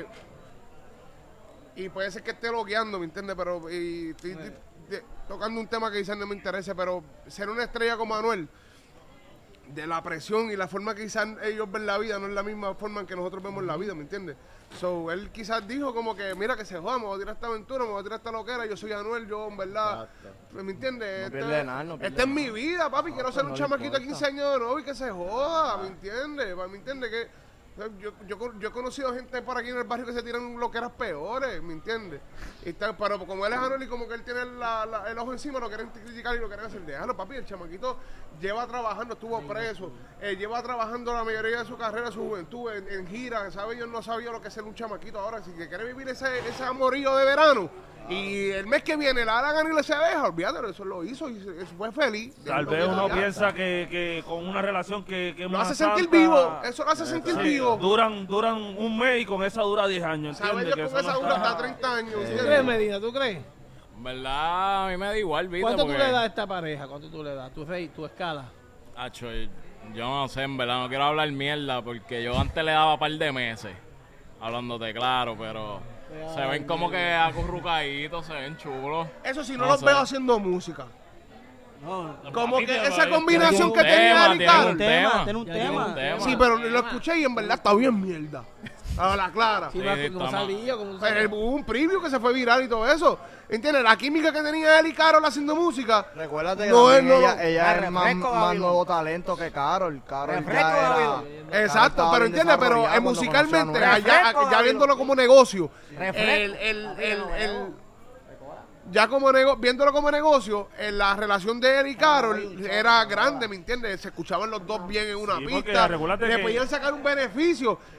Speaker 3: Y puede ser que esté logueando, ¿me entiendes? Pero y, estoy de- de- tocando un tema que quizás no me interese, pero ser una estrella como Anuel, de la presión y la forma que quizás ellos ven la vida no es la misma forma en que nosotros vemos la vida, ¿me entiendes? So, él quizás dijo como que, mira que se joda, me voy a tirar esta aventura, me voy a tirar esta loquera, yo soy Anuel, yo en verdad, ¿me entiendes?
Speaker 4: No
Speaker 3: Esta-
Speaker 4: pierde nada, no pierde
Speaker 3: esta es
Speaker 4: nada.
Speaker 3: mi vida, papi, quiero ser
Speaker 4: no
Speaker 3: un
Speaker 4: le
Speaker 3: chamaquito de
Speaker 4: importa.
Speaker 3: quince años de nuevo y que se joda, ¿me entiendes? ¿Me entiendes? Que yo, yo, yo he conocido gente por aquí en el barrio que se tiran loqueras peores, ¿me entiendes? Y está- pero como él es Anuel y como que él tiene la- la- el ojo encima, lo quieren criticar y lo quieren hacer. Déjalo, papi, el chamaquito lleva trabajando, estuvo preso, eh, lleva trabajando la mayoría de su carrera, su juventud, en, en gira, ¿sabes? Yo no sabía lo que es ser un chamaquito ahora. Si que quiere vivir ese, ese amorío de verano y el mes que viene la hagan y le se deja, olvídate, eso lo hizo y se- fue feliz.
Speaker 5: Tal
Speaker 3: Lo
Speaker 5: vez
Speaker 3: hizo
Speaker 5: uno
Speaker 3: ya.
Speaker 5: piensa que, que con una relación que, que es
Speaker 3: Lo
Speaker 5: más
Speaker 3: hace sentir
Speaker 5: santa,
Speaker 3: vivo, eso lo hace sentir
Speaker 5: sí,
Speaker 3: vivo.
Speaker 5: Duran, duran un mes y con esa dura diez años,
Speaker 3: ¿Sabes?
Speaker 5: ¿entiendes?
Speaker 3: Yo
Speaker 5: Que
Speaker 3: con
Speaker 5: eso
Speaker 3: esa
Speaker 5: no
Speaker 3: dura
Speaker 5: está-
Speaker 3: hasta treinta años.
Speaker 2: ¿Tú
Speaker 3: ¿entiendes?
Speaker 2: crees, Medina? ¿Tú crees?
Speaker 7: En verdad, a mí me da igual, ¿viste?
Speaker 2: ¿Cuánto tú
Speaker 7: Porque,
Speaker 2: le das a esta pareja? ¿Cuánto tú le das? ¿Tu rey, tu escala?
Speaker 7: acho, yo no sé, en verdad, no quiero hablar mierda porque yo antes le daba par de meses, hablándote claro, pero se ven como que acurrucaditos, se ven chulos.
Speaker 3: Eso sí, no,
Speaker 7: No
Speaker 3: los
Speaker 7: sé.
Speaker 3: veo haciendo música.
Speaker 6: No,
Speaker 3: Como
Speaker 5: Papi,
Speaker 3: que
Speaker 5: pero
Speaker 3: esa
Speaker 5: ahí
Speaker 3: combinación que
Speaker 7: tiene un
Speaker 3: tenía
Speaker 7: tema,
Speaker 3: él y
Speaker 7: tiene
Speaker 3: Karol.
Speaker 7: un
Speaker 6: tema,
Speaker 7: tema.
Speaker 6: tiene un
Speaker 7: Ya tiene
Speaker 6: tema.
Speaker 7: un tema.
Speaker 3: Sí, pero lo escuché y en verdad está bien mierda. A la clara.
Speaker 2: Sí,
Speaker 7: Sí,
Speaker 2: va-
Speaker 7: sí,
Speaker 2: como
Speaker 7: toma.
Speaker 2: salía, como
Speaker 3: Pero
Speaker 2: salía.
Speaker 3: hubo un preview que se fue viral y todo eso. ¿Entiendes? La química que tenía él y Karol haciendo música.
Speaker 4: Recuérdate que
Speaker 3: No,
Speaker 4: también
Speaker 3: él no
Speaker 4: ella,
Speaker 3: lo-
Speaker 4: ella
Speaker 8: Ah,
Speaker 4: es más,
Speaker 8: refresco,
Speaker 4: más
Speaker 8: Gabriel.
Speaker 4: nuevo talento que Carol. Carol
Speaker 8: Refresco,
Speaker 4: ya era...
Speaker 8: Gabriel.
Speaker 4: Carol
Speaker 3: Exacto,
Speaker 4: estaba
Speaker 3: pero
Speaker 4: bien
Speaker 3: entiendes, pero
Speaker 4: desarrollada
Speaker 3: eh,
Speaker 4: cuando
Speaker 3: musicalmente,
Speaker 4: conoció a Anuel.
Speaker 3: allá,
Speaker 8: Refresco,
Speaker 3: ya
Speaker 8: Gabriel.
Speaker 3: viéndolo como negocio,
Speaker 8: Refresco.
Speaker 3: el, el, el, el- ya como nego- viéndolo como negocio, eh, la relación de él y Carol era grande, ¿me entiendes? Se escuchaban los dos bien en una
Speaker 5: Sí, porque
Speaker 3: pista,
Speaker 5: recuérdate
Speaker 3: le
Speaker 5: que-
Speaker 3: podían sacar un beneficio.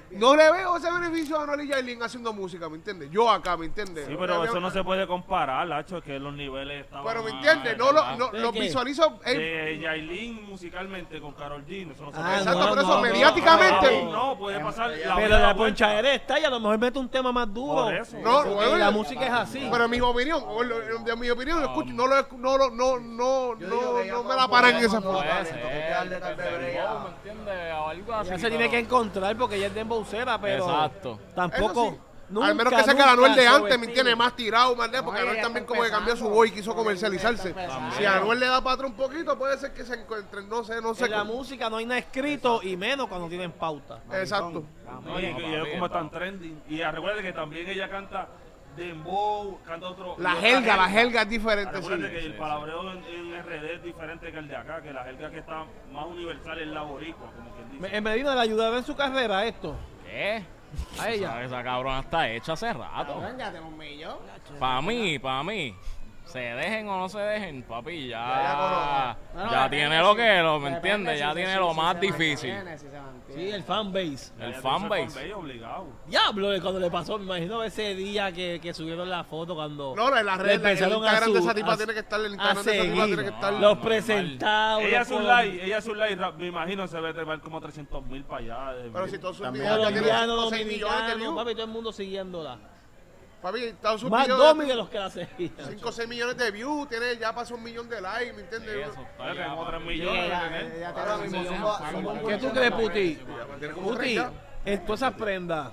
Speaker 3: no le veo ese beneficio a Anuel y Yailin haciendo música, ¿me entiendes? Yo acá, ¿me entiendes?
Speaker 5: Sí, pero eso no se puede comparar, Lacho, que los niveles estaban
Speaker 3: Pero ¿me
Speaker 5: más,
Speaker 3: entiendes? No lo,
Speaker 5: ¿verdad?
Speaker 3: no,
Speaker 2: ¿De
Speaker 3: lo
Speaker 2: qué?
Speaker 3: visualizo. eh,
Speaker 5: De Yailin musicalmente con Karol G, eso no se
Speaker 2: Ah,
Speaker 5: puede
Speaker 3: exacto,
Speaker 2: no,
Speaker 3: por eso
Speaker 2: no,
Speaker 3: mediáticamente.
Speaker 5: No, no, puede pasar. La
Speaker 2: Pero
Speaker 5: otra
Speaker 2: la
Speaker 5: vuelta.
Speaker 2: ponchadera está y a lo mejor mete un tema más duro.
Speaker 5: Por eso.
Speaker 3: No,
Speaker 2: Porque
Speaker 3: bueno,
Speaker 2: la música es así.
Speaker 3: Pero en mi opinión, o lo- de mi opinión, lo escucho, no lo escu- no lo- no no
Speaker 4: Yo
Speaker 3: no
Speaker 4: digo que
Speaker 3: no,
Speaker 4: ya
Speaker 3: no me
Speaker 4: con
Speaker 3: la paran en
Speaker 4: Pokémon
Speaker 3: esa
Speaker 4: no
Speaker 3: forma.
Speaker 4: puede
Speaker 7: Puede
Speaker 4: ser,
Speaker 7: ser,
Speaker 4: hay que darle tal
Speaker 7: del
Speaker 4: debería.
Speaker 7: dembow, ¿me entiendes? O algo así.
Speaker 2: Ya se tiene
Speaker 7: pero-
Speaker 2: que encontrar porque ella es dembowcera, pero
Speaker 7: Exacto.
Speaker 2: tampoco.
Speaker 3: Eso sí.
Speaker 2: Nunca,
Speaker 3: Al menos que saque
Speaker 2: nunca
Speaker 3: la Anuel de
Speaker 2: su
Speaker 3: antes, ¿me
Speaker 2: estilo.
Speaker 3: entiendes? Más tirado, más de, porque
Speaker 8: No,
Speaker 3: Anuel
Speaker 8: ella
Speaker 3: también
Speaker 8: está
Speaker 3: como que cambió su
Speaker 8: empezando.
Speaker 3: voz y quiso
Speaker 8: Ella
Speaker 3: comercializarse.
Speaker 8: está empezando.
Speaker 3: Si a Anuel le da para atrás un poquito, puede ser que se encuentren, no sé, no sé.
Speaker 2: En la música no hay nada escrito y menos cuando tienen pauta.
Speaker 3: Exacto.
Speaker 5: No, y, y ellos como están trending. Y recuerda que también ella canta dembow, canta otro.
Speaker 3: La
Speaker 5: y otra
Speaker 3: jerga, la jerga es diferente,
Speaker 5: Recuerda
Speaker 3: sí.
Speaker 5: que el palabreo en, en R D es diferente que el de acá, que la jerga que está más universal es la boricua, como quien dice.
Speaker 2: Me- En Medina le ayudaron en su carrera esto.
Speaker 7: ¿Qué?
Speaker 2: A ella.
Speaker 7: Esa, esa cabrona está hecha hace rato.
Speaker 8: Cabrón, ya tengo un millón.
Speaker 7: Para mí, para mí. Se dejen o no se dejen, papi, ya.
Speaker 3: Ya, ya
Speaker 8: Bueno,
Speaker 7: Ya
Speaker 8: depende
Speaker 7: tiene lo
Speaker 8: si-
Speaker 7: que lo, ¿me
Speaker 8: depende
Speaker 7: entiendes?
Speaker 8: si
Speaker 7: Ya
Speaker 8: se-
Speaker 7: tiene
Speaker 8: si-
Speaker 7: lo
Speaker 8: si
Speaker 7: más
Speaker 8: se
Speaker 7: difícil.
Speaker 8: mantiene, si se mantiene.
Speaker 2: Sí, el fanbase.
Speaker 7: El
Speaker 5: Ella tiene
Speaker 7: fanbase.
Speaker 5: ese fanbase obligado.
Speaker 2: Diablo, de cuando le pasó, me imagino ese día que, que subieron la foto cuando
Speaker 3: No, en las
Speaker 2: le
Speaker 3: redes, el
Speaker 2: empezaron a
Speaker 3: Instagram de
Speaker 2: su-
Speaker 3: esa tipa
Speaker 2: a-
Speaker 3: tiene que estar, el
Speaker 2: a
Speaker 3: Instagram de esa tipa
Speaker 2: seguir.
Speaker 3: tiene que estar.
Speaker 2: los presentados.
Speaker 5: Ella
Speaker 2: los
Speaker 5: es un
Speaker 2: fotos.
Speaker 5: live, ella es un live, rap, me imagino se ve trepar como trescientos mil para allá. de
Speaker 3: Pero
Speaker 5: views.
Speaker 3: si todos sus
Speaker 4: También
Speaker 3: videos ya tienen
Speaker 2: Colombianos,
Speaker 3: cinco o seis millones de
Speaker 2: dominicanos,
Speaker 3: views.
Speaker 2: papi, todo el mundo siguiéndola.
Speaker 3: Papi, todos sus
Speaker 2: Más
Speaker 3: videos
Speaker 2: Domi
Speaker 3: ya
Speaker 2: de los que la seguían.
Speaker 3: cinco o seis millones de views, tiene, ya pasó un millón de likes, ¿me entiendes?
Speaker 7: Eso está
Speaker 5: Oye,
Speaker 7: ya,
Speaker 5: tenemos tres
Speaker 7: papi.
Speaker 5: millones de
Speaker 8: Ya,
Speaker 5: tener.
Speaker 8: ya
Speaker 4: Ahora
Speaker 8: tengo
Speaker 4: mismo
Speaker 8: un millón.
Speaker 4: somos- somos
Speaker 2: ¿Qué tú crees, Puti?
Speaker 3: Tiene como tres
Speaker 2: Puti,
Speaker 3: ya.
Speaker 2: en todas esas prendas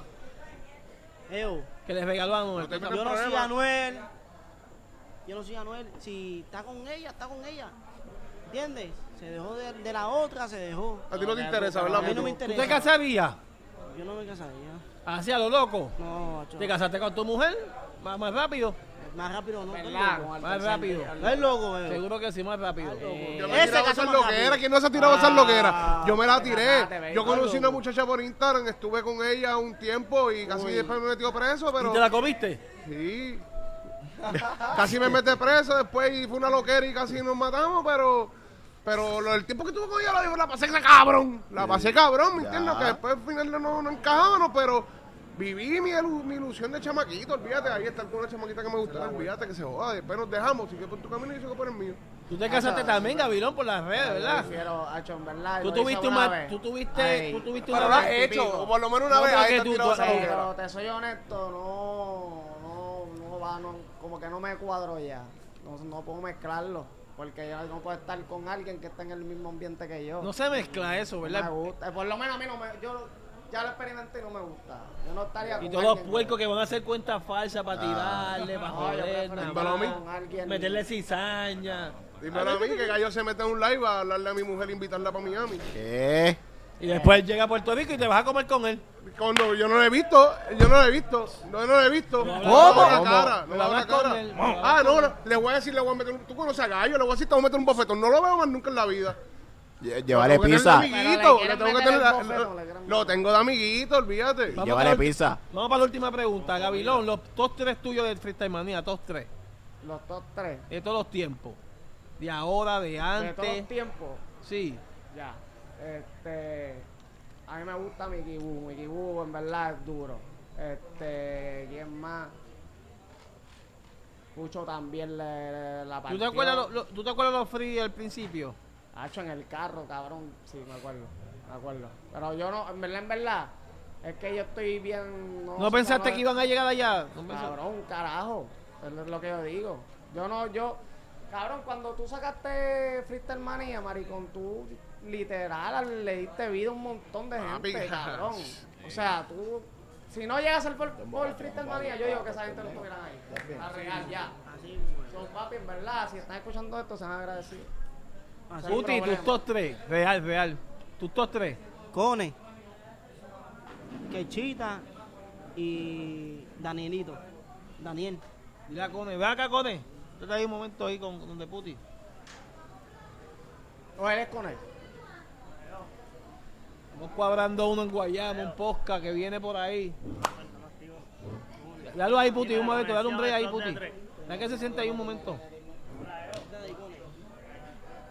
Speaker 6: Eo,
Speaker 2: que les regaló a Anuel.
Speaker 3: No te
Speaker 2: ¿tú
Speaker 3: metas
Speaker 6: yo no soy
Speaker 3: problema.
Speaker 6: Anuel. Yo no soy Anuel. Si está con ella, está con ella. ¿Entiendes? Se dejó de, de la otra, se dejó.
Speaker 3: A ti no te interesa,
Speaker 6: A
Speaker 3: ¿verdad?
Speaker 6: mí no me
Speaker 3: Puti?
Speaker 6: interesa.
Speaker 2: ¿Tú te casarías?
Speaker 6: Yo no me casaría.
Speaker 2: Así a lo loco.
Speaker 6: No, macho.
Speaker 2: ¿Te casaste con tu mujer? Más, más rápido.
Speaker 6: Más rápido, ¿no? Estás
Speaker 8: ¿Verdad?
Speaker 6: loco.
Speaker 8: Con el
Speaker 2: Más
Speaker 8: tercer
Speaker 2: rápido.
Speaker 8: día.
Speaker 6: Estás loco, Eo.
Speaker 2: Seguro que sí, más rápido.
Speaker 3: Yo me
Speaker 6: Ese
Speaker 3: tiraba a
Speaker 6: caso
Speaker 3: hacer
Speaker 6: más
Speaker 3: lo que
Speaker 6: rápido.
Speaker 3: era. ¿Quién no se ha tirado a hacer lo que era? Yo me la tiré.
Speaker 8: Cállate, baby.
Speaker 3: Yo conocí una muchacha por Instagram, estuve con ella un tiempo y casi después me metió preso,
Speaker 2: ¿Y
Speaker 3: pero...
Speaker 2: te la comiste?
Speaker 3: Sí. Casi me metí preso después y fue una loquera y casi nos matamos, pero... Pero lo del tiempo que tuve con ella, la, digo, la pasé cabrón. La pasé cabrón, ¿me
Speaker 4: Ya.
Speaker 3: entiendes? Que después al final no, no encajábamos, pero... Viví mi, ilu- mi ilusión de chamaquito, olvídate, ahí está con una chamaquita que me gustaba, olvídate que se joda, después nos dejamos, siguió por tu camino y yo sigo por el mío.
Speaker 2: Tú te casaste también, Gavilón, por las redes, ¿verdad?
Speaker 8: Prefiero, hacho, en verdad.
Speaker 2: Tú
Speaker 8: lo hice
Speaker 2: tuviste
Speaker 8: una
Speaker 2: una,
Speaker 8: vez.
Speaker 2: tú tuviste,
Speaker 8: Ay.
Speaker 2: tú tuviste
Speaker 3: Pero lo
Speaker 2: una
Speaker 3: has
Speaker 2: vez.
Speaker 3: hecho, o por lo menos una
Speaker 2: No,
Speaker 3: vez,
Speaker 2: pero
Speaker 3: ahí
Speaker 2: que
Speaker 3: te has
Speaker 2: tú-
Speaker 3: tirado
Speaker 2: tú-
Speaker 3: esa
Speaker 2: eh,
Speaker 3: loquera.
Speaker 8: Pero te soy honesto, no, no, no va, no, como que no me cuadro ya. No, no puedo mezclarlo. Porque yo no puedo estar con alguien que está en el mismo ambiente que yo.
Speaker 2: No se mezcla eso,
Speaker 8: No
Speaker 2: ¿verdad?
Speaker 8: me gusta. Por lo menos a mí no me. Yo ya lo experimenté y no me gusta. Yo no estaría
Speaker 2: Y
Speaker 8: con
Speaker 2: todos los
Speaker 8: alguien
Speaker 2: puercos que van a hacer cuentas falsas para tirarle, para
Speaker 8: No, yo
Speaker 2: joder,
Speaker 8: prefiero
Speaker 2: nada
Speaker 3: Dímelo a mí.
Speaker 2: más.
Speaker 8: con alguien.
Speaker 2: Meterle cizaña.
Speaker 3: Dímelo a mí, que Gallo se mete en un live a hablarle a mi mujer e invitarla para Miami.
Speaker 4: ¿Qué?
Speaker 2: Y después llega a Puerto Rico y te vas a comer con él.
Speaker 3: Cuando yo no lo he visto, yo no lo he visto, no, no lo he visto.
Speaker 2: No,
Speaker 3: No me hago la
Speaker 2: ¿cómo?
Speaker 3: cara, no
Speaker 2: ¿Me
Speaker 3: me hago la
Speaker 2: hablas con
Speaker 3: cara.
Speaker 2: él?
Speaker 3: Ah, no, no, le voy a decir, le voy a meter un, tú conoces a Gallo, le voy a decir, te voy a meter un bofetón, no lo veo más nunca en la vida.
Speaker 4: Lle- Llévale
Speaker 3: Tengo que
Speaker 4: pizza.
Speaker 3: tenerlo de amiguito,
Speaker 8: Pero le
Speaker 3: le
Speaker 8: quieren
Speaker 3: tengo que
Speaker 8: meter
Speaker 3: tener,
Speaker 8: el bofetón,
Speaker 3: lo,
Speaker 8: le quieren
Speaker 3: lo tengo de amiguito, olvídate.
Speaker 2: Vamos
Speaker 4: Llévale
Speaker 2: para la-
Speaker 4: pizza.
Speaker 2: Vamos para la última pregunta, Gavilón. Los top tres tuyos del Freestyle Manía, top tres.
Speaker 8: Los top tres.
Speaker 2: De todos los tiempos. De ahora, de
Speaker 8: De todos
Speaker 2: antes.
Speaker 8: los tiempos.
Speaker 2: Sí.
Speaker 8: Ya. Este. A mí me gusta Mickey Boo. Mickey Boo en verdad es duro. Este. ¿Quién más? Pucho también le, le- la
Speaker 2: ¿Tú
Speaker 8: partió.
Speaker 2: te acuerdas lo- lo- ¿Tú te acuerdas los free al principio?
Speaker 8: Hacho en el carro, cabrón. Sí, me acuerdo. Me acuerdo. Pero yo no, en verdad, en verdad. Es que yo estoy bien.
Speaker 2: ¿No pensaste que iban a llegar allá? ¿No pensaste?
Speaker 8: Cabrón, carajo. Eso es lo que yo digo. Yo no, yo. Cabrón, cuando tú sacaste Freestyle Manía, maricón, tú literal le diste vida a un montón de gente,
Speaker 3: Papi,
Speaker 8: cabrón. O sea, tú. Si no llegas al por, por Freestyle Manía, yo digo que esa gente no estuviera ahí. La real, ya.
Speaker 6: Así,
Speaker 8: Son papi, en verdad, si están escuchando esto, se van a agradecer.
Speaker 6: así.
Speaker 8: Sin
Speaker 2: Puti, tus
Speaker 8: problema.
Speaker 2: top tres. Real, real. Tus top tres.
Speaker 6: Cone, Quechita y Danielito. Daniel.
Speaker 2: Mira, Cone. Ve acá, Cone. Tú estás ahí un momento ahí con, con donde Puti.
Speaker 8: ¿O eres con él?
Speaker 2: Estamos cuadrando uno en Guayama, un podcast que viene por ahí. Dale ahí, Puti, un momento. Dale un break ahí, Puti. Deja que se siente ahí un momento.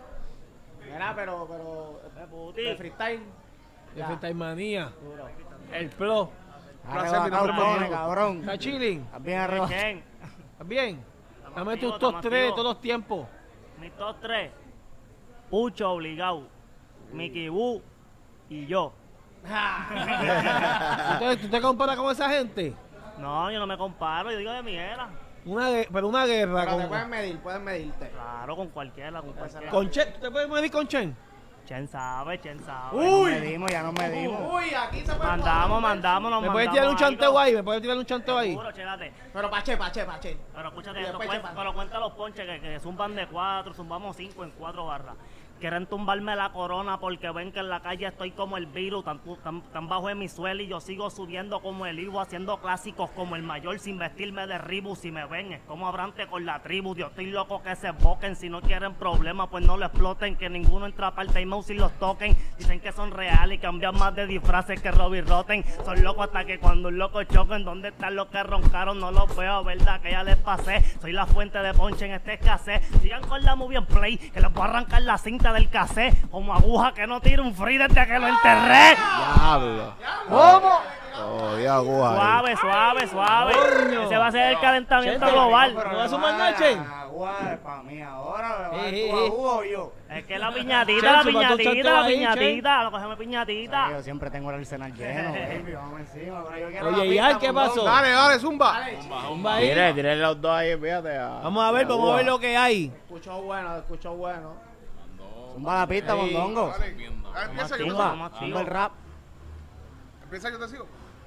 Speaker 8: Mira, pero, pero. De freestyle.
Speaker 2: De
Speaker 8: Ya.
Speaker 2: Freestyle Manía.
Speaker 8: Duro.
Speaker 2: El flow.
Speaker 3: Placer, mi nombre es
Speaker 8: Cabrón,
Speaker 3: Manolo.
Speaker 8: cabrón.
Speaker 2: ¿Está chilling?
Speaker 8: Estás bien arriba.
Speaker 6: ¿Quién?
Speaker 2: ¿Estás bien? Dame
Speaker 6: activos,
Speaker 2: tus top
Speaker 6: estamos
Speaker 2: tres de
Speaker 6: activos.
Speaker 2: todos los tiempos.
Speaker 6: Mis top tres. Pucho obligado. Mickey Boo y yo.
Speaker 2: ¿Tú te, tú te comparas con esa gente?
Speaker 6: No, yo no me comparo, yo digo de mi era.
Speaker 2: Una, gue- pero una guerra
Speaker 8: Pero te
Speaker 2: con,
Speaker 8: pueden medir, pueden medirte.
Speaker 6: Claro, con cualquiera, con cualquiera.
Speaker 2: con Chen. ¿Tú te puedes medir con Chen?
Speaker 6: Chen sabe, Chen sabe.
Speaker 8: Nos medimos, ya nos medimos.
Speaker 10: Uy, aquí se puede.
Speaker 6: Mandamos, mandamos, nos
Speaker 2: ¿Me puedes
Speaker 6: mandamos
Speaker 2: tirar un chanteo
Speaker 6: algo.
Speaker 2: ahí? ¿Me puedes tirar un chanteo ahí?
Speaker 6: Seguro, chécate.
Speaker 10: Pero pache, pache, pache.
Speaker 6: Pero escúchate
Speaker 10: Y
Speaker 6: esto,
Speaker 10: después
Speaker 6: cuen-
Speaker 10: chepa.
Speaker 6: pero cuenta los ponches que, que zumban de cuatro, zumbamos cinco en cuatro barras. Quieren tumbarme la corona porque ven que en la calle estoy como el virus, tan, tan, tan bajo en mi suelo y yo sigo subiendo como el Ivo, haciendo clásicos como el mayor sin vestirme de Reebok. Si me ven es como abrante con la tribu, yo estoy loco que se boquen, si no quieren problemas pues no lo exploten, que ninguno entra para el timeout si los toquen. Dicen que son reales y cambian más de disfraces que Robbie Rotten, son locos hasta que cuando un loco choquen, ¿dónde están los que roncaron? No los veo, verdad que ya les pasé, soy la fuente de ponche en este escasez, sigan con la movie en play, que les voy a arrancar la cinta del cassette, como aguja que no tira un free desde que lo enterré.
Speaker 4: Diablo. ¿Cómo? Oh, Dios, aguja. ahí.
Speaker 6: Suave, suave, suave.
Speaker 2: Coño.
Speaker 6: Ese va a ser el calentamiento
Speaker 2: Chente,
Speaker 6: global.
Speaker 2: ¿no vas a sumar nada, Chen?
Speaker 8: Agua es para mí ahora.
Speaker 2: Eh,
Speaker 8: ¿Tú
Speaker 2: eh,
Speaker 8: a
Speaker 2: eh.
Speaker 8: jugo o yo?
Speaker 6: Es que la piñatita,
Speaker 2: Chen,
Speaker 6: la
Speaker 2: súmate un
Speaker 6: piñatita,
Speaker 2: chanteo
Speaker 6: la
Speaker 2: ahí,
Speaker 6: piñatita, lo cogemos piñatita.
Speaker 8: Yo siempre tengo el arsenal lleno, baby. Vamos encima. Pero yo quiero
Speaker 2: Oye,
Speaker 8: la
Speaker 2: ¿y
Speaker 8: pista,
Speaker 2: Al, qué
Speaker 8: mondongo.
Speaker 2: pasó?
Speaker 3: Dale, dale, zumba.
Speaker 2: Zumba ahí.
Speaker 9: Tire, tire los dos ahí, fíjate. a-
Speaker 2: Vamos a ver, vamos a ver lo que hay.
Speaker 10: Escuchó bueno, escuchó bueno.
Speaker 8: Zumba la pista, mondongo.
Speaker 3: Dale. Ah, Empieza, yo te
Speaker 8: Zumba,
Speaker 3: sigo.
Speaker 8: zumba el rap.
Speaker 3: Empieza, yo te sigo.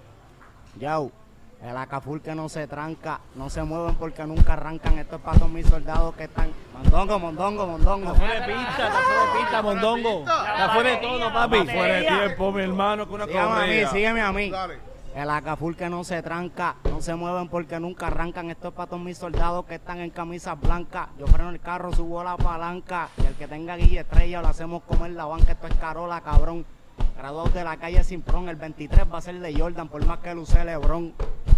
Speaker 8: Yau, el acaful que no se tranca, no se mueven porque nunca arrancan. Esto es para todos mis soldados que están. Mondongo, mondongo, mondongo.
Speaker 2: Está fuera de pista, está fuera de pista, mondongo. Está fuera de todo, papi.
Speaker 6: Fuera de
Speaker 5: tiempo, mi hermano, con una
Speaker 8: Sígueme a mí, sígueme a mí.
Speaker 3: Dale.
Speaker 8: El acaful que no se tranca, no se mueven porque nunca arrancan. Esto es para todos mis soldados que están en camisas blancas. Yo freno el carro, subo la palanca. Y el que tenga guilla estrella lo hacemos comer la banca. Esto es Carola, cabrón. Graduados de la calle Simprón. El veintitrés va a ser de Jordan, por más que luce Lebrón.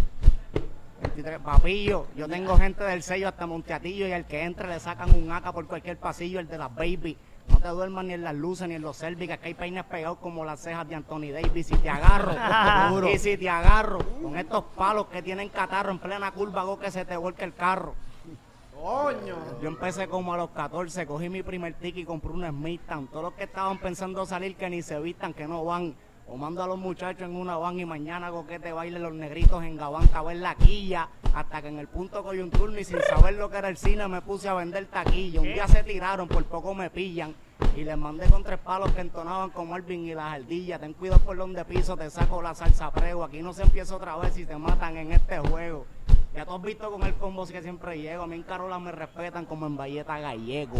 Speaker 8: veintitrés, papillo. Yo tengo gente del sello hasta Monteatillo. Y el que entre le sacan un A K por cualquier pasillo. El de las baby. No te duermas ni en las luces ni en los cervix, que hay peines pegados como las cejas de Anthony Davis. Si te agarro, y si te agarro con estos palos que tienen catarro en plena curva, hago que se te vuelque el carro.
Speaker 10: Coño.
Speaker 8: Yo empecé como a los catorce, cogí mi primer ticket y compré un Smith Town. Todos los que estaban pensando salir que ni se vistan, que no van. O mando a los muchachos en una van y mañana hago que te bailen los negritos en Gabán, caber la quilla. Hasta que en el punto coyunturno y sin saber lo que era el cine me puse a vender taquilla. Un día se tiraron, por poco me pillan. Y les mandé con tres palos que entonaban como Alvin y las ardillas. Ten cuidado por donde piso, te saco la salsa prego. Aquí no se empieza otra vez si te matan en este juego. Ya tú has visto con el combo que siempre llego. A mí en Carola me respetan como en Valleta Gallego.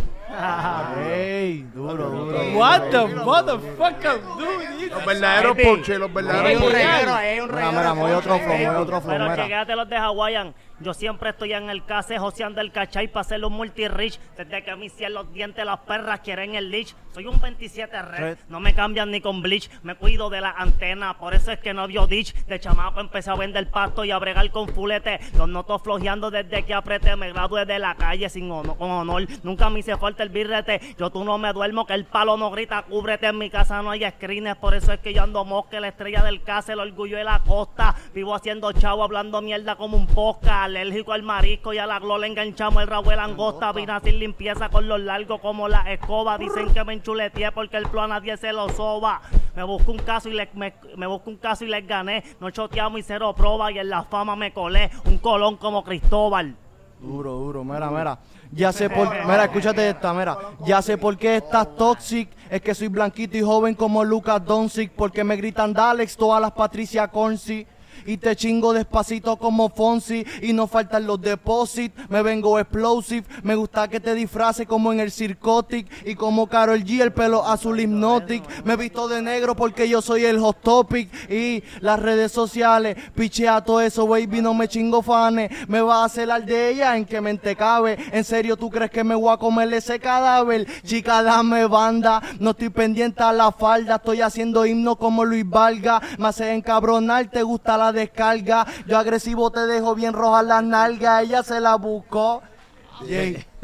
Speaker 4: Ey, duro, duro.
Speaker 2: What the motherfucker, dude?
Speaker 3: Los verdaderos
Speaker 8: Baby.
Speaker 3: ponches, los
Speaker 8: Hay
Speaker 3: verdaderos
Speaker 8: un
Speaker 3: ponches.
Speaker 8: reguero, hay un
Speaker 4: Mira,
Speaker 8: reguero.
Speaker 4: mira,
Speaker 8: de
Speaker 4: muy otro
Speaker 8: ponche,
Speaker 4: flow, muy
Speaker 8: baby.
Speaker 4: otro flow,
Speaker 6: Pero
Speaker 4: mira.
Speaker 6: chequéate los de Hawaiian. Yo siempre estoy en el case joseando el cachay para hacer un multi-rich. Desde que me hicieron los dientes, las perras quieren el leech. Soy un veintisiete red,
Speaker 4: Red.
Speaker 6: no me cambian ni con bleach. Me cuido de la antena, por eso es que no dio ditch. De chamaco empecé a vender pasto y a bregar con fulete. Los noto flojeando desde que apreté. Me gradué de la calle sin honor, con honor. Nunca me hice falta el birrete. Yo tú no me duermo, que el palo no grita, cúbrete. En mi casa no hay screens, por eso es que yo ando mosca. La estrella del case, el orgullo de la costa. Vivo haciendo chavo, hablando mierda como un posca. Alérgico al marisco y a la glola enganchamos el rabo de langosta. Vine sin limpieza con los largos como la escoba. Dicen que me enchuleteé porque el plan a nadie se lo soba. Me busco un caso y les, me, me busco un caso y les gané. No choteamos y cero prueba y en la fama me colé. Un colón como Cristóbal.
Speaker 4: Duro, duro, mira, mira. Ya sé por, mira, escúchate esta, mira. Ya sé por qué estás toxic. Es que soy blanquito y joven como Lucas Doncic. Porque me gritan Dalex todas las Patricia Corsi. Y te chingo despacito como Fonsi. Y no faltan los deposits. Me vengo explosive. Me gusta que te disfraces como en el Circotic. Y como Karol G, el pelo azul hypnotic. Me visto de negro porque yo soy el hot topic. Y las redes sociales, pichea todo eso, baby, no me chingo fanes. Me va a hacer al de ella, en qué mente cabe. En serio, ¿tú crees que me voy a comer ese cadáver? Chica, dame banda. No estoy pendiente a la falda. Estoy haciendo himno como Luis Valga. Me hace encabronar, te gusta la descarga. Yo agresivo te dejo bien roja las nalgas. Ella se la buscó. Yay.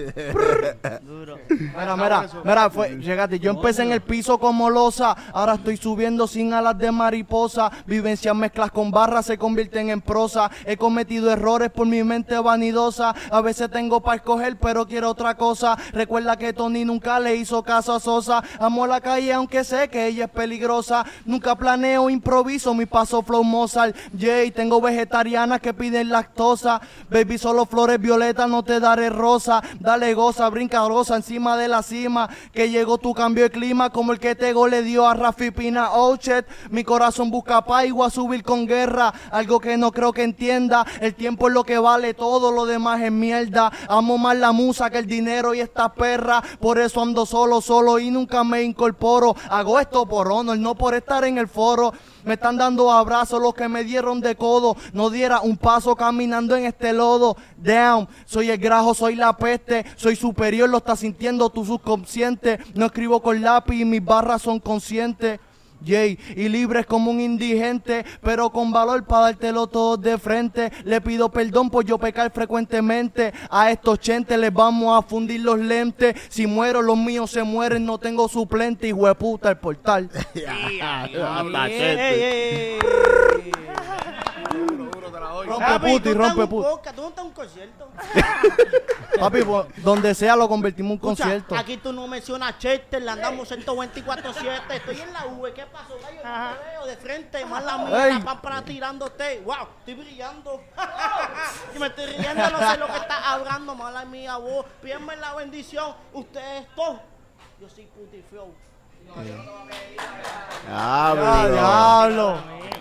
Speaker 6: Duro.
Speaker 4: Mira, mira, mira, fue, llegaste. Yo empecé en el piso como losa, ahora estoy subiendo sin alas de mariposa. Vivencias mezclas con barras se convierten en prosa. He cometido errores por mi mente vanidosa. A veces tengo para escoger, pero quiero otra cosa. Recuerda que Tony nunca le hizo caso a Sosa. Amo la calle aunque sé que ella es peligrosa. Nunca planeo, improviso, mi paso flow Mozart. Jay, tengo vegetarianas que piden lactosa. Baby, solo flores violetas, no te daré rosa. Dale goza, brinca rosa encima de la cima. Que llegó tu cambio de clima como el que Tego le dio a Rafi Pina. Oh shit, mi corazón busca paz y voy a subir con guerra. Algo que no creo que entienda. El tiempo es lo que vale, todo lo demás es mierda. Amo más la musa que el dinero y esta perra. Por eso ando solo, solo y nunca me incorporo. Hago esto por honor, no por estar en el foro. Me están dando abrazos los que me dieron de codo. No diera un paso caminando en este lodo. Down, soy el grajo, soy la peste. Soy superior, lo estás sintiendo tu subconsciente. No escribo con lápiz y mis barras son conscientes. Jay, y libres como un indigente, pero con valor para dártelo todo de frente. Le pido perdón por yo pecar frecuentemente. A estos chentes les vamos a fundir los lentes. Si muero, los míos se mueren, no tengo suplente. Hijo de puta, el portal. Rompe puto y rompe puto.
Speaker 6: ¿Tú no estás en un concierto?
Speaker 4: Papi, pues, donde sea lo convertimos en un
Speaker 6: Escucha,
Speaker 4: concierto.
Speaker 6: aquí tú no mencionas Chester, le andamos ciento veinticuatro siete. Estoy en la V, ¿qué pasó, gallo? No te veo de frente, más la mía,
Speaker 4: Ey.
Speaker 6: la pámpara tirándote. Wow, estoy brillando. Y me estoy riendo, no sé lo que estás hablando, mala mía, vos. Pídenme la bendición, ustedes todos. Yo soy Puti Flow.
Speaker 4: Ya, diablo.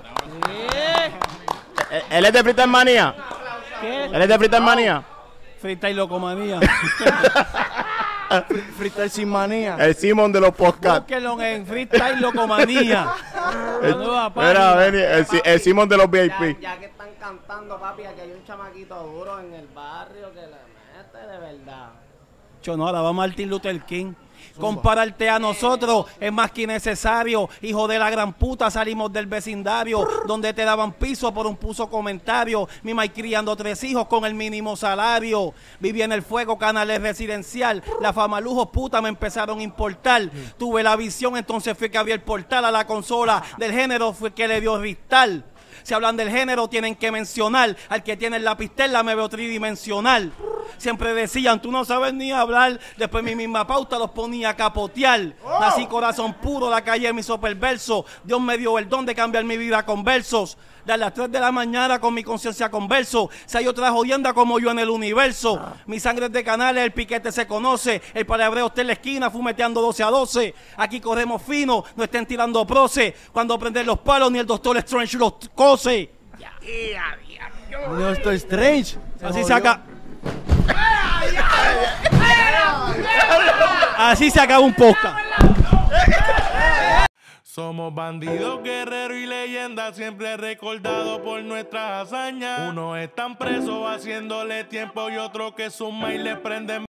Speaker 9: Él es de Freestyle Manía.
Speaker 2: ¿Qué?
Speaker 9: Él es de Freestyle Manía.
Speaker 2: Freestyle locomanía.
Speaker 4: Freestyle sin manía.
Speaker 9: El Simón de los podcasts.
Speaker 2: Búsquenlo en Freestyle locomanía. La nueva página.
Speaker 9: Mira, ven, el, Si- el Simón de los V I
Speaker 10: Ya,
Speaker 9: P.
Speaker 10: ya que están cantando, papi, aquí hay un chamaquito duro en el barrio que le mete de verdad.
Speaker 2: Cho, no, ahora va Martin Luther King. Compararte a nosotros es más que necesario. Hijo de la gran puta, salimos del vecindario donde te daban piso por un puso comentario. Mi maíz criando tres hijos con el mínimo salario. Viví en el fuego, canales residencial. La fama, lujos, puta me empezaron a importar. Tuve la visión, entonces fue que abrí el portal a la consola del género, fue que le dio ristal. Si hablan del género tienen que mencionar al que tiene la pistela, me veo tridimensional. Siempre decían, tú no sabes ni hablar. Después mi misma pauta los ponía a capotear. Nací corazón puro, la calle me hizo perverso. Dios me dio el don de cambiar mi vida con versos. De las tres de la mañana con mi conciencia converso. Si hay otra jodienda como yo en el universo. Mi sangre es de canales, el piquete se conoce. El palabreo está en la esquina, fumeteando doce a doce. Aquí corremos fino, no estén tirando proce. Cuando prenden los palos ni el doctor Strange los cose.
Speaker 4: No estoy strange.
Speaker 2: Así se acaba. Así se acaba un podcast.
Speaker 1: Somos bandidos, guerreros y leyendas, siempre recordados por nuestras hazañas. Unos están presos haciéndole tiempo y otros que suman y le prenden